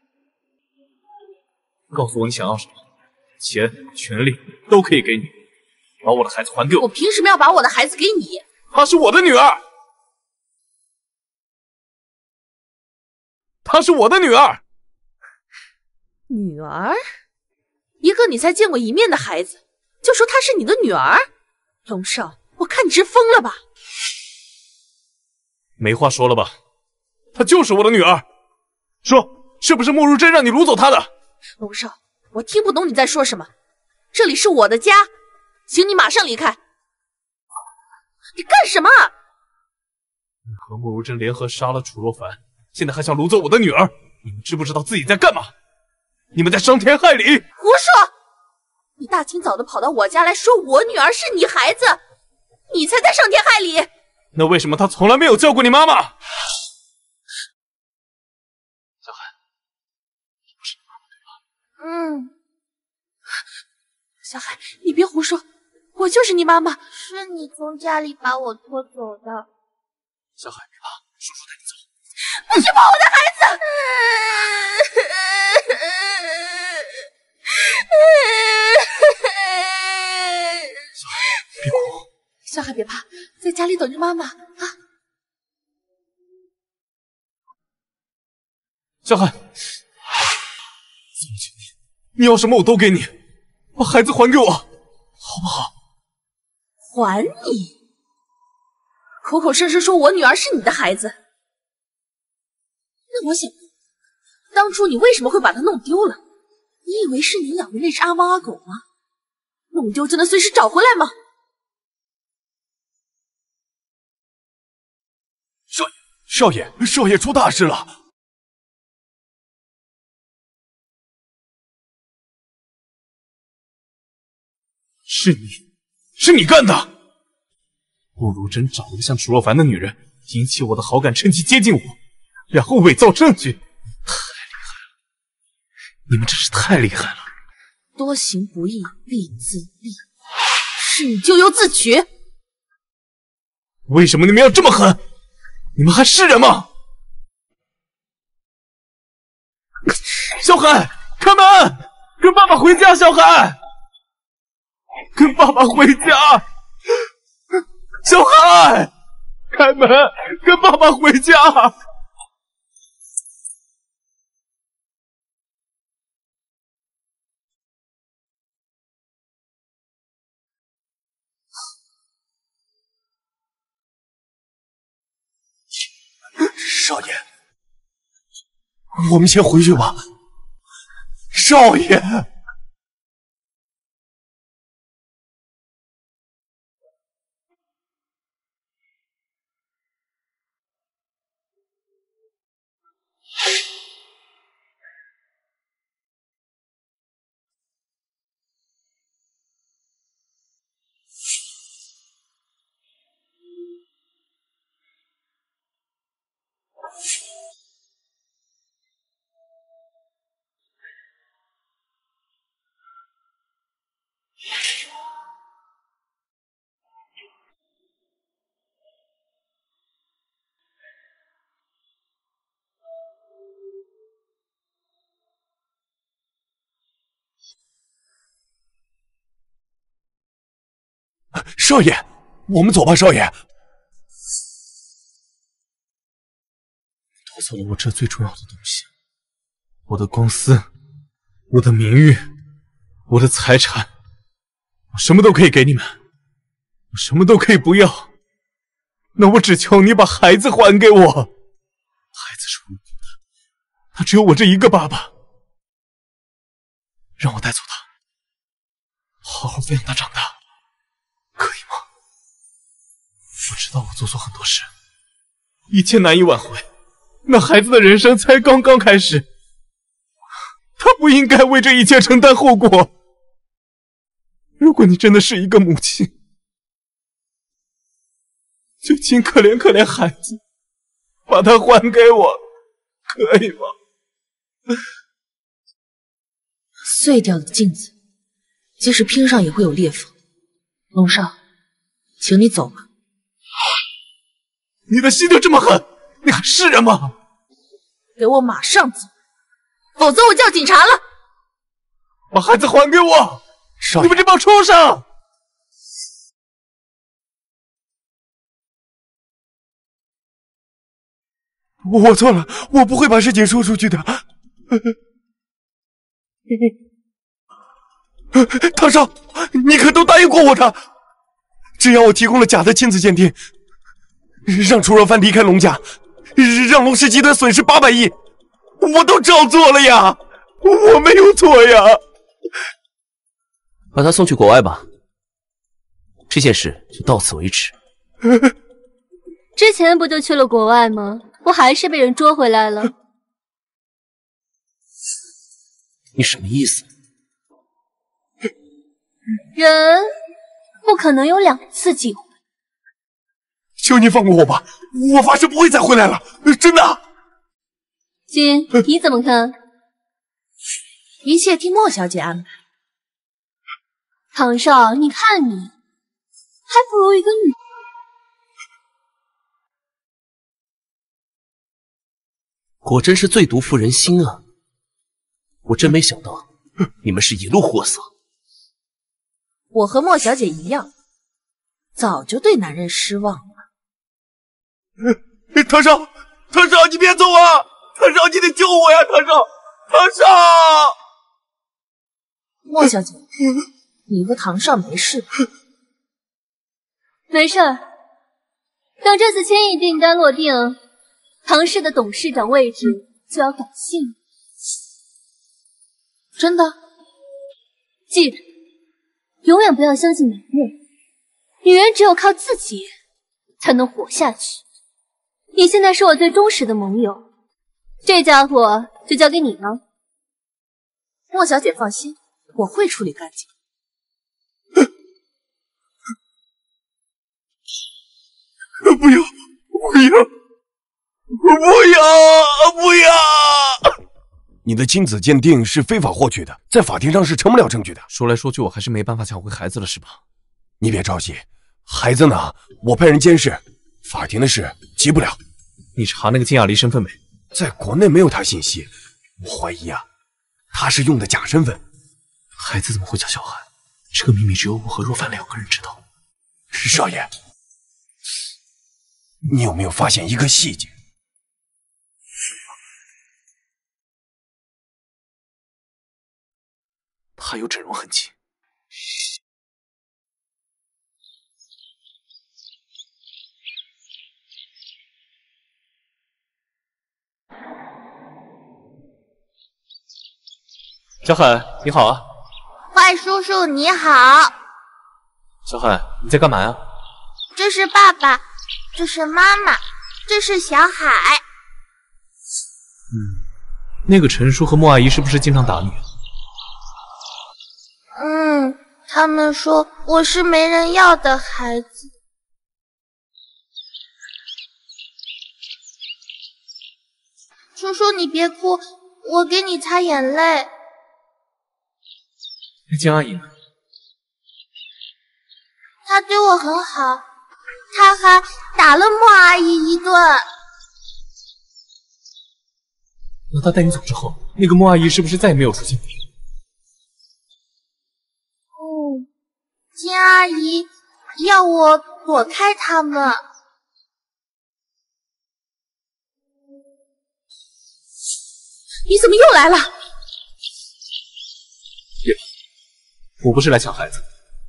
S4: 告诉我你想要什么，钱、权利都可以给你。把我的孩子还给我！
S2: 我凭什么要把我的孩子给你？
S6: 她是我的女儿，她是我的女儿。
S2: 女儿？一个你才见过一面的孩子，就说她是你的女儿？龙少，我看你是疯了吧？
S4: 没话说了吧？她就是我的女儿。说，是不是慕如真让你掳走她的？
S2: 龙少，我听不懂你在说什么。这里是我的家。请你马上离开！你干什么？
S4: 你和慕如真联合杀了楚若凡，现在还想掳走我的女儿，你们知不知道自己在干嘛？你们在伤天害理！
S2: 胡说！你大清早的跑到我家来说我女儿是你孩子，你才在伤天害理！
S4: 那为什么他从来没有叫过你妈妈？小海，你不是你妈妈对吧？
S2: 嗯。小海，你别胡说，我就是你妈妈。
S3: 是你从家里把我拖走的。
S4: 小海，别怕，叔叔带你走。
S2: 不许碰我的孩子！
S4: 别哭，
S2: 小海别怕，在家里等着妈妈啊。
S4: 小海，求求你，你要什么我都给你，把孩子还给我，好不好？
S2: 还你？口口声声说我女儿是你的孩子，那我想，当初你为什么会把她弄丢了？你以为是你养的那只阿猫阿狗吗？弄丢就能随时找回来吗？
S6: 少爷，少爷，少爷出大事了！
S4: 是你，是你干的！慕如真找了个像楚若凡的女人，引起我的好感，趁机接近我，然后伪造证据，太厉害了！你们真是太厉害了！
S2: 多行不义必自毙，是你咎由自取。
S4: 为什么你们要这么狠？你们还是人吗？小海，开门，跟爸爸回家！小海，跟爸爸回家！小海，开门，跟爸爸回家！
S6: 少爷，我们先回去吧。少爷，少爷，我们走吧，少爷。
S4: 夺走了我这最重要的东西，我的公司，我的名誉，我的财产，我什么都可以给你们，我什么都可以不要。那我只求你把孩子还给我。孩子是无辜的，他只有我这一个爸爸。让我带走他，好好抚养他长大，可以吗？我知道我做错很多事，一切难以挽回。那孩子的人生才刚刚开始，他不应该为这一切承担后果。如果你真的是一个母亲，就请可怜可怜孩子，把他还给我，可以吗？
S2: 碎掉的镜子，即使拼上也会有裂缝。龙少，请你走吧。
S4: 你的心就这么狠？你还是人吗？
S2: 给我马上走，否则我叫警察了！
S4: 把孩子还给我！
S6: 少爷，
S4: 你们这帮畜生！
S6: 我错了，我不会把事情说出去的。唐少，你可都答应过我的，只要我提供了假的亲子鉴定，让楚若帆离开龙家，让龙氏集团损失八百亿，我都照做了呀，我没有错呀。
S5: 把他送去国外吧，这件事就到此为止。
S11: 之前不就去了国外吗？不还是被人捉回来了？
S5: 你什么意思？
S11: 人不可能有两次机会。
S6: 求你放过我吧，我发誓不会再回来了，真的。
S11: 金，你怎么看？
S2: 一切听莫小姐安排。
S11: 唐少，你看你，还不如一个女。
S5: 果真是最毒妇人心啊！ 我真没想到你们是一路货色。
S2: 我和莫小姐一样，早就对男人失望了。
S6: 唐少，唐少，你别走啊！唐少，你得救我呀！唐少，唐少！
S2: 莫小姐，你和唐少没事吧？
S11: 没事儿。等这次千亿订单落定，唐氏的董事长位置就要感谢你。
S2: 真的？
S11: 记得，永远不要相信男人，女人只有靠自己才能活下去。你现在是我最忠实的盟友，这家伙就交给你了。
S2: 莫小姐放心，我会处理干净。
S6: 不要！不要！不要！不要！你的亲子鉴定是非法获取的，在法庭上是成不了证据的。
S4: 说来说去，我还是没办法抢回孩子了，是吧？
S6: 你别着急，孩子呢？我派人监视，法庭的事急不了。
S4: 你查那个金雅丽身份没？
S6: 在国内没有她信息，我怀疑啊，她是用的假身份。
S4: 孩子怎么会叫小韩？这个秘密只有我和若凡两个人知道。
S6: 少爷，你有没有发现一个细节？
S4: 他有整容痕迹。小海，你好啊！
S3: 坏叔叔你好。
S4: 小海，你在干嘛呀？
S3: 这是爸爸，这是妈妈，这是小海。
S4: 嗯，那个陈叔和莫阿姨是不是经常打你？
S3: 嗯，他们说我是没人要的孩子。叔叔，你别哭，我给你擦眼泪。
S4: 那金阿姨呢？
S3: 她对我很好，她还打了莫阿姨一顿。
S4: 那她带你走之后，那个莫阿姨是不是再也没有出现过？
S3: 嗯，金阿姨要我躲开他们。
S2: 你怎么又来了？
S4: 别怕，我不是来抢孩子，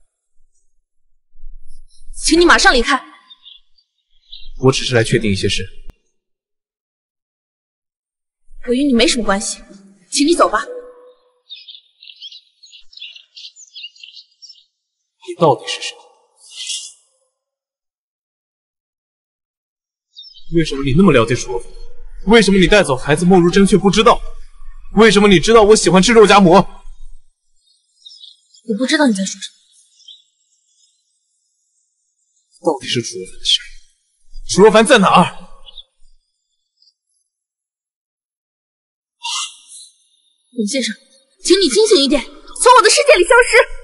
S2: 请你马上离开。
S4: 我只是来确定一些事。
S2: 我与你没什么关系，请你走吧。
S4: 你到底是谁？为什么你那么了解楚若凡？为什么你带走孩子莫如真却不知道？为什么你知道我喜欢吃肉夹馍？
S2: 我不知道你在说什
S4: 么。到底是楚若凡的事，楚若凡在哪儿？
S2: 董先生，请你清醒一点，从我的世界里消失。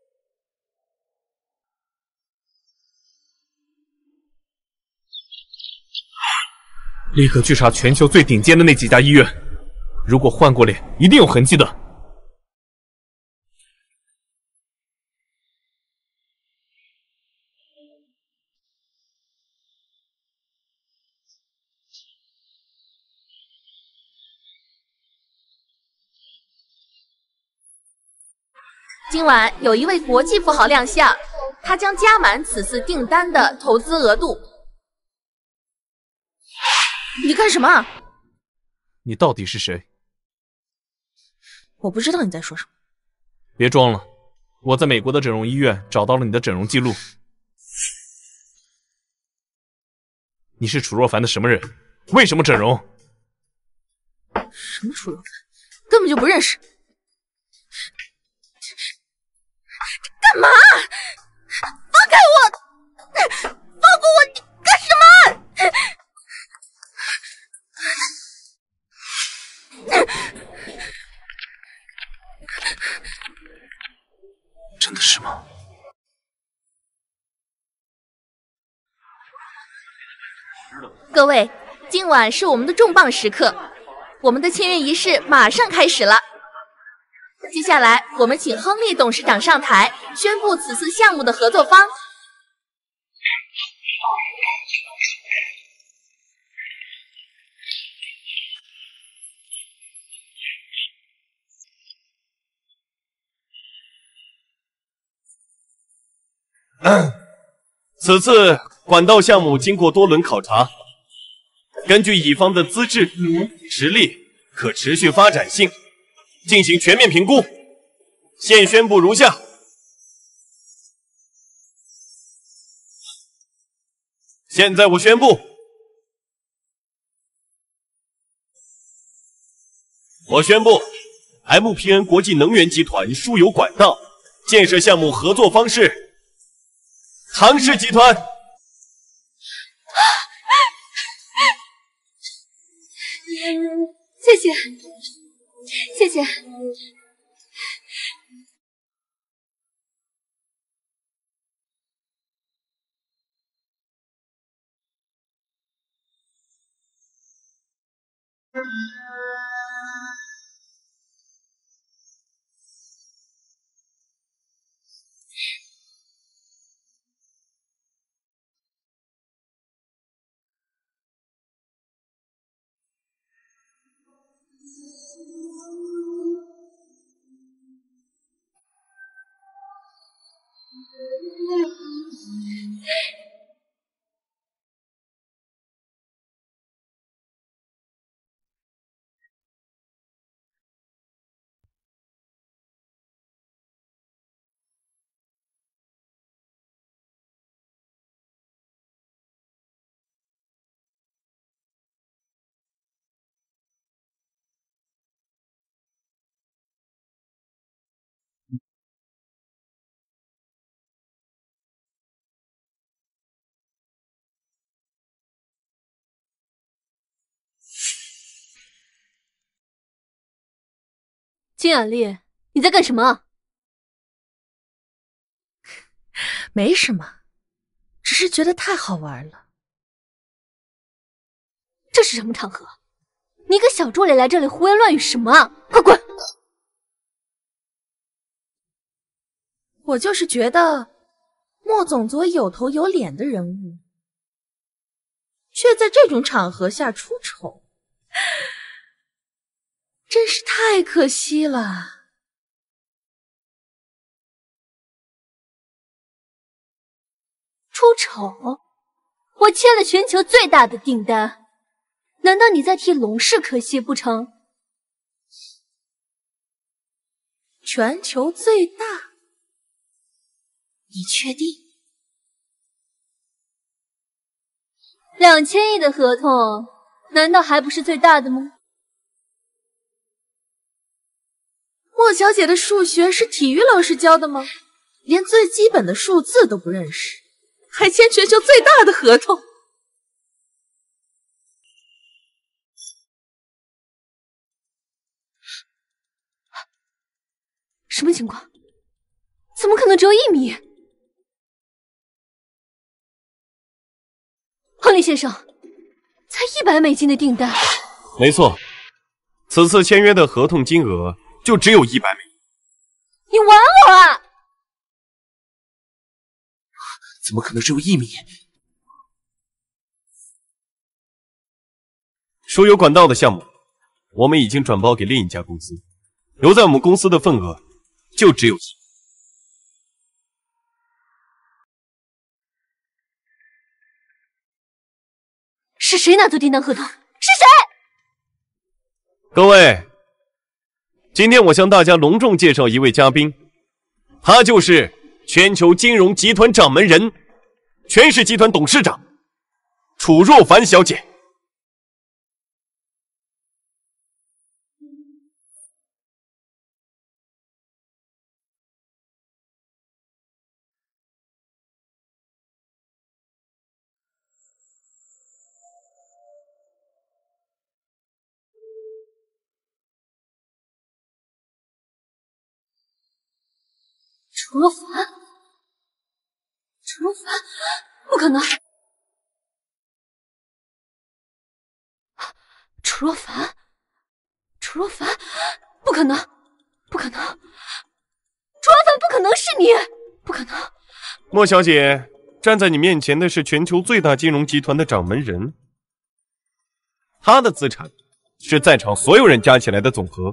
S4: 立刻去查全球最顶尖的那几家医院，如果换过脸，一定有痕迹的。
S2: 今晚有一位国际富豪亮相，他将加满此次订单的投资额度。你干什么？
S4: 你到底是谁？
S2: 我不知道你在说什么。
S4: 别装了，我在美国的整容医院找到了你的整容记录。你是楚若凡的什么人？为什么整容？
S2: 什么楚若凡？根本就不认识。干嘛？放开我！放过我！你干什么？
S4: 真的是吗？
S2: 各位，今晚是我们的重磅时刻，我们的签约仪式马上开始了。 接下来，我们请亨利董事长上台，宣布此次项目的合作方。
S6: 此次管道项目经过多轮考察，根据乙方的资质、实力、可持续发展性进行全面评估，现宣布如下：现在我宣布，我宣布 M P N 国际能源集团输油管道建设项目合作方是唐氏集团。
S11: 谢谢，谢谢。金雅丽，你在干什么？
S2: 没什么，只是觉得太好玩了。
S11: 这是什么场合？你一个小助理来这里胡言乱语什么啊？快滚！
S2: 我就是觉得莫总作为有头有脸的人物，却在这种场合下出丑。真是太可惜了。
S11: 出丑？我签了全球最大的订单，难道你在替龙氏可惜不成？
S2: 全球最大？你确定？
S11: 两千亿的合同，难道还不是最大的吗？
S2: 莫小姐的数学是体育老师教的吗？连最基本的数字都不认识，还签全球最大的合同？
S11: 什么情况？怎么可能只有一米？亨利先生，才一百美金的订单。
S6: 没错，此次签约的合同金额就只有一百美金。
S11: 你玩我啊！
S5: 怎么可能只有一米？
S6: 输油管道的项目，我们已经转包给另一家公司，留在我们公司的份额就只有一。
S11: 是谁拿走订单合同？是谁？
S6: 各位，今天我向大家隆重介绍一位嘉宾，他就是全球金融集团掌门人、全氏集团董事长楚若凡小姐。
S11: 楚若凡，楚若凡，不可能！楚若凡，楚若凡，不可能，不可能，楚若凡不可能是你，不可能。
S6: 莫小姐，站在你面前的是全球最大金融集团的掌门人，他的资产是在场所有人加起来的总和。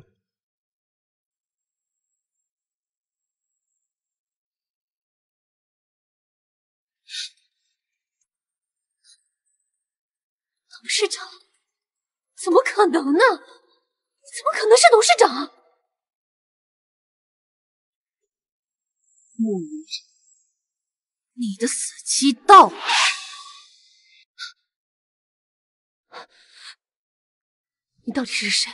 S11: 董事长？怎么可能呢？怎么可能是董事长？
S2: 慕云辰，你的死期到了！
S11: 你到底是谁？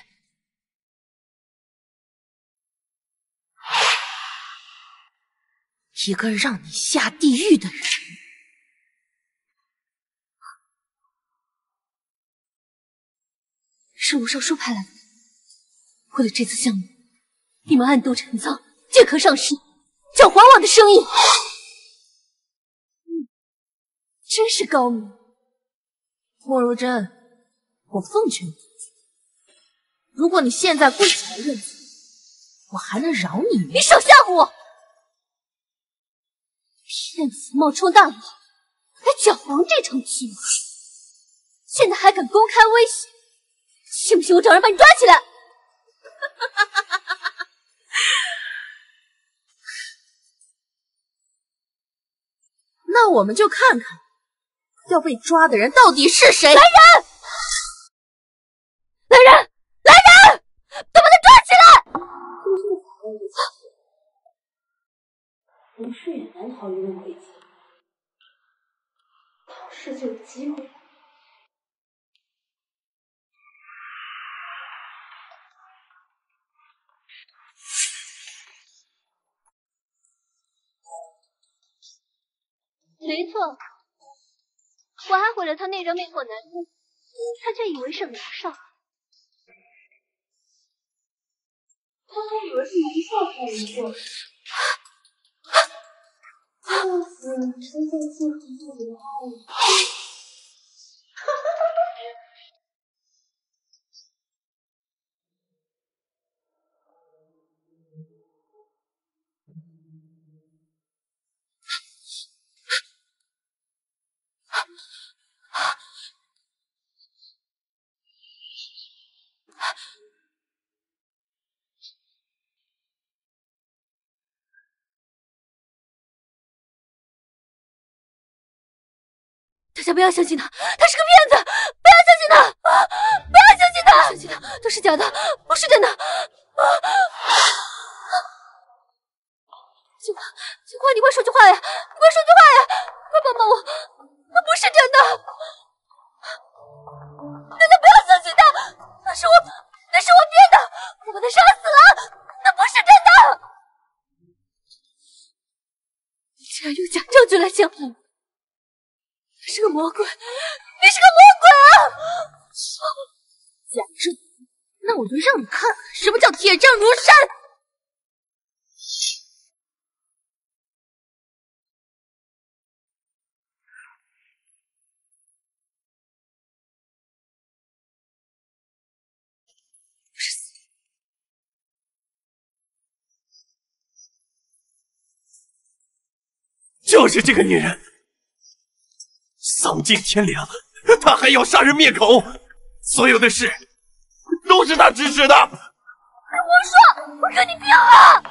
S2: 一个让你下地狱的人。
S11: 是陆少书派来的。为了这次项目，你们暗度陈仓，借壳上市，搅华网的生意。嗯，真是高明。
S2: 莫如真，我奉劝你，如果你现在跪起来认罪，我还能饶你一命。
S11: 你少吓唬我！骗子冒充大佬来搅黄这场局，现在还敢公开威胁，信不信我找人把你抓起来？
S2: 那我们就看看要被抓的人到底是谁。
S11: 来人！来人！来人！都把他抓起来！
S1: 龙氏也难逃一任危机，逃市就有机会。
S11: 没错，我还毁了他那张魅惑男人，他却以为是龙少。
S1: 他还以为是龙少派人过来。这次真在自己做留爱了。
S11: 大家不要相信他，他是个骗子！不要相信他！啊、不要相信他！相信他都是假的，不是真的！啊、警官，警官，你快说句话呀！你快说句话呀！快帮帮我！那不是真的！大家不要相信他！那是我，那是我编的！我把他杀死了！那不是真的！你竟然用假证据来陷害我！你是个魔鬼！你是个魔鬼啊！
S2: 假证，那我就让你看看什么叫铁证如山！
S6: 就是这个女人，丧尽天良，她还要杀人灭口，所有的事都是她指使的。
S11: 我说，我跟你拼了！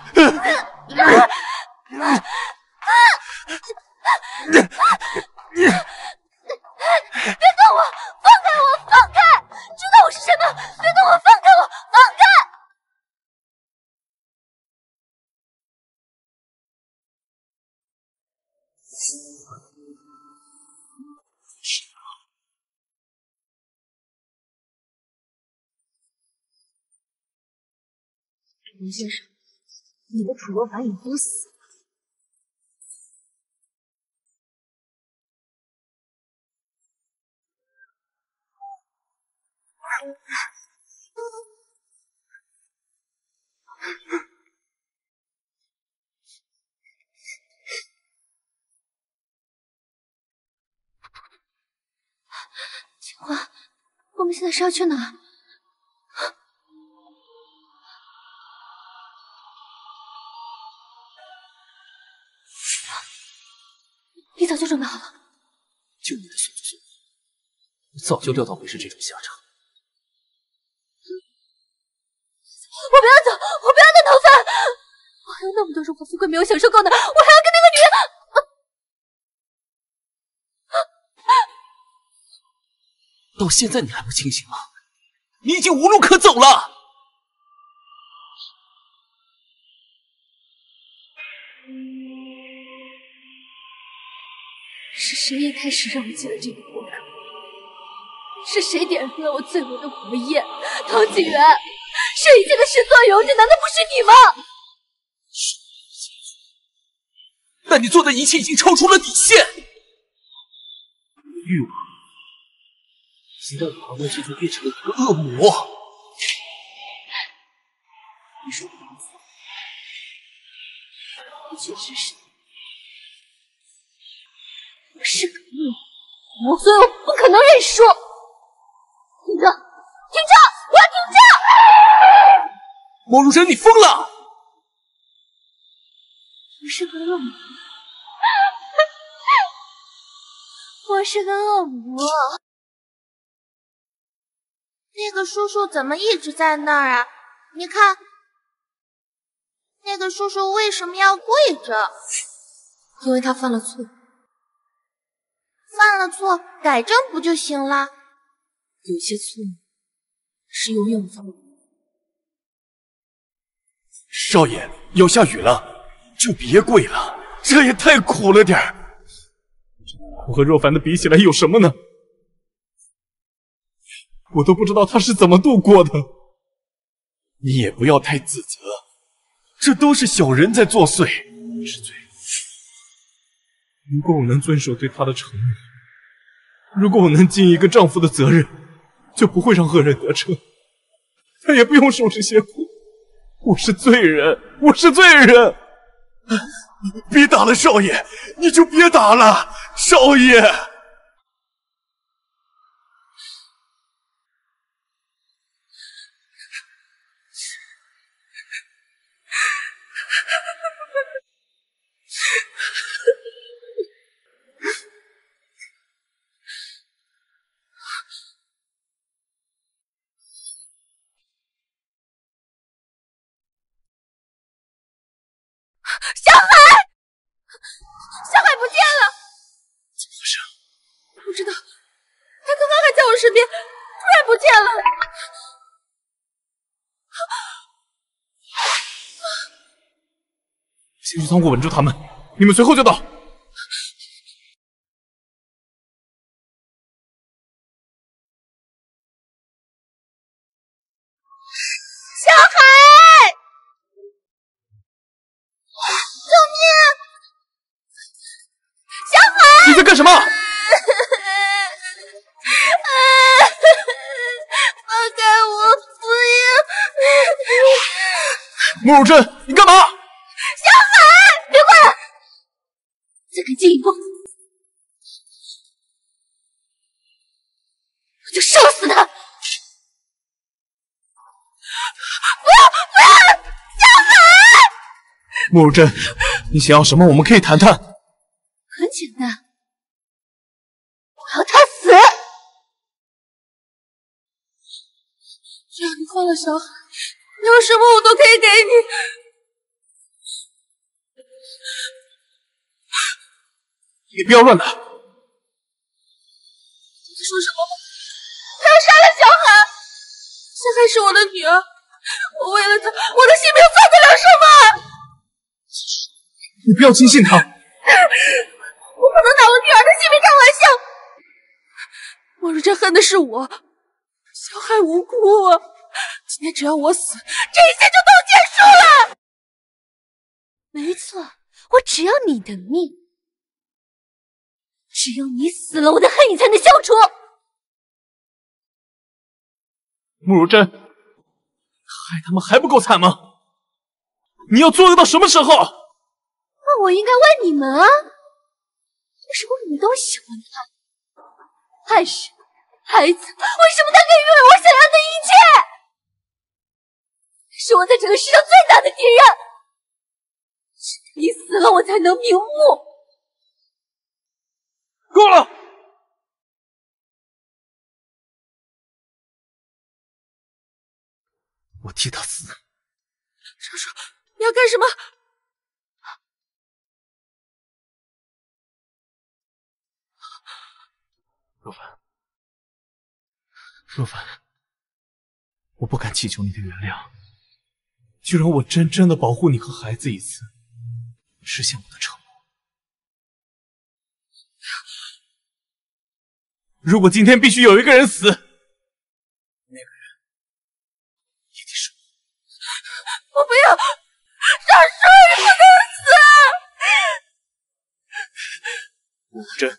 S11: 别动我，放开我，放开！知道我是谁吗？别动我，放开我，放开！
S2: 龙先生，你的楚若凡已经死了。
S11: 警官，我们现在是要去哪？ 你早就准备好了。
S5: 就你的所作所为，我早就料到会是这种下场。
S11: 我不要走，我不要那逃犯，我还有那么多荣华富贵没有享受够呢，我还要跟那个女人。
S5: 到现在你还不清醒吗？你已经无路可走了。
S11: 是谁一开始让我进了这个火坑？是谁点燃了我最后的火焰？唐景元，这一切的始作俑者难道不是你吗？
S5: 但你做的一切已经超出了底线。欲望一旦把我最终变成了一个恶魔。你说的没错，我确实是。
S11: 我是个恶魔，所以我不可能认输。停车！停车！我要停车！
S5: 莫如真，你疯了！
S11: 我是个恶魔，我是个恶魔。
S2: 那个叔叔怎么一直在那儿啊？你看，那个叔叔为什么要跪着？
S1: 因为他犯了错。
S2: 犯了错，改正不就行了？
S1: 有些错是永远犯不。
S6: 少爷，要下雨了，就别跪了，这也太苦了点儿。
S4: 我和若凡的比起来有什么呢？我都不知道他是怎么度过的。
S6: 你也不要太自责，这都是小人在作祟，是罪。
S4: 如果我能遵守对他的承诺，如果我能尽一个丈夫的责任，就不会让恶人得逞，他也不用受这些苦。我是罪人，我是罪人！
S6: 别打了，少爷，你就别打了，少爷。
S2: 小海，小海不见了！
S6: 怎么回事？
S2: 不知道，他刚刚还在我身边，突然不见了。
S4: 先去仓库稳住他们，你们随后就到。
S2: 小海！救命！小海！
S4: 你在干什么？
S2: 放开我！不要！
S4: 慕如真，你干嘛？
S2: 小海，别过来！
S11: 再敢进一步，我就烧死他！
S2: 不要！不要！小海！
S4: 慕如真，你想要什么？我们可以谈谈。
S11: 很简单，我要他死！
S2: 只要你放了小海，要什么我都可以给你。
S4: 你不要乱打！你在
S2: 说什么话？他要杀了小海！小海是我的女儿，我为了她，我的性命算得了什么？
S4: 你不要轻信他！
S2: 我不能拿我女儿的性命开玩笑！莫如真恨的是我，小海无辜啊！今天只要我死，这一切就都结束了。
S11: 没错，我只要你的命。只有你死了，我的恨意才能消除。
S4: 慕如真，害他们还不够惨吗？你要作恶到什么时候？
S11: 那我应该问你们啊，为什么你们都喜欢他？爱是孩子，为什么他可以拥有我想要的一切？是我在这个世上最大的敌人。只有你死了，我才能瞑目。
S4: 我替他死。
S2: 少叔，你要干什么？
S4: 若凡，若凡，我不敢祈求你的原谅，就让我真正的保护你和孩子一次，实现我的承诺。如果今天必须有一个人死，那个人一定是我。
S2: 我不要，少叔，你不能死！
S4: 吴真。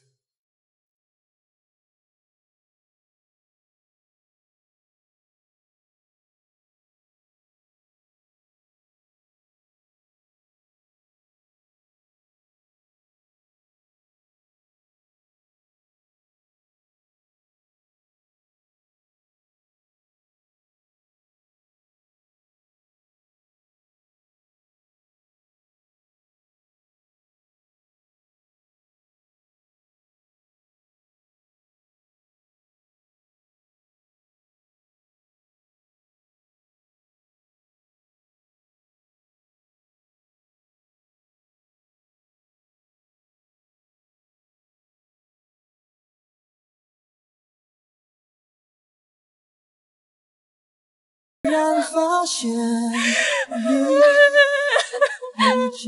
S9: 然发现你遇见。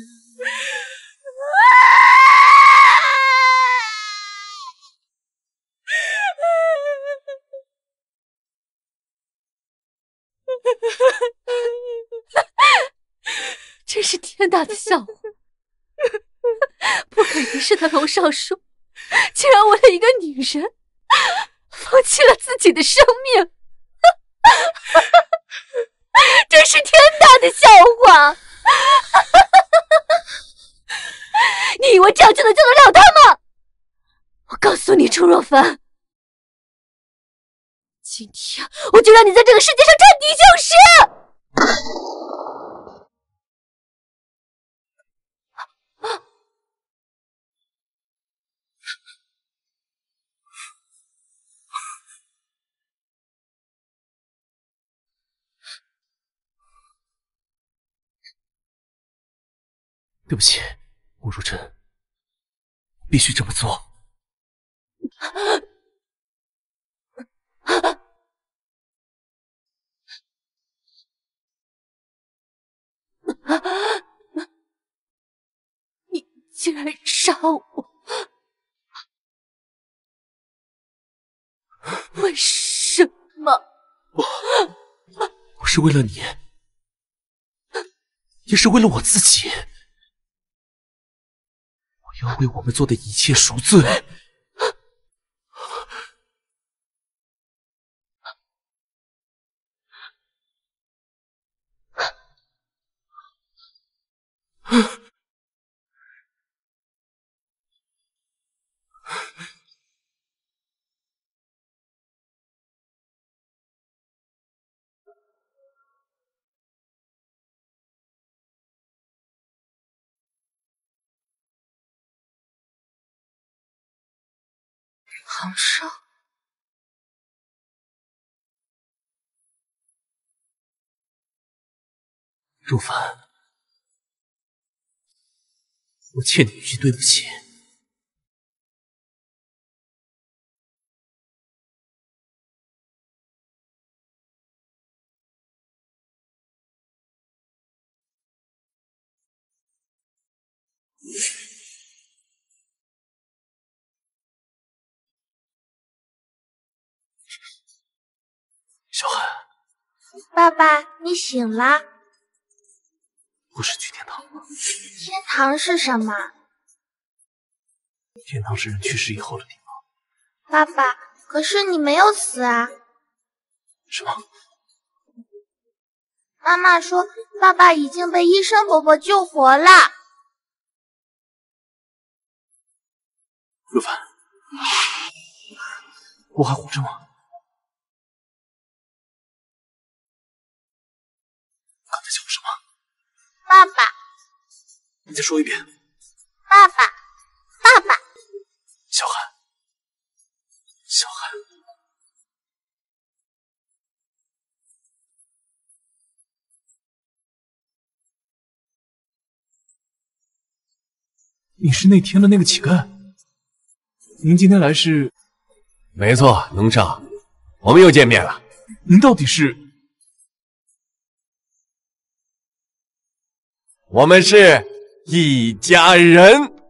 S11: 真是天大的笑话！不可一世的龙少叔，竟然为了一个女人，放弃了自己的生命。真是天大的笑话！你以为这样就能救得了他吗？我告诉你，楚若凡，今天我就让你在这个世界上彻底消失！
S5: 对不起，吴如真，必须这么做。
S11: 你竟然杀我！为什么？
S5: 我我是为了你，也是为了我自己。我要为我们做的一切赎罪。
S2: 皇上，
S5: 若凡，我欠你一句对不起。小寒，
S2: 爸爸，你醒啦？
S5: 不是去天堂吗？
S2: 天堂是什么？
S5: 天堂是人去世以后的地方。
S2: 爸爸，可是你没有死啊！
S5: 什么？
S2: 妈妈说，爸爸已经被医生伯伯救活了。
S5: 若凡，我还活着吗？刚才叫我什么？
S2: 爸爸。
S5: 你再说一遍。
S2: 爸爸，爸爸。
S5: 小寒，小寒。
S4: 你是那天的那个乞丐？您今天来是？
S6: 没错，龙少，我们又见面了。
S4: 您到底是？
S6: 我们是一家人。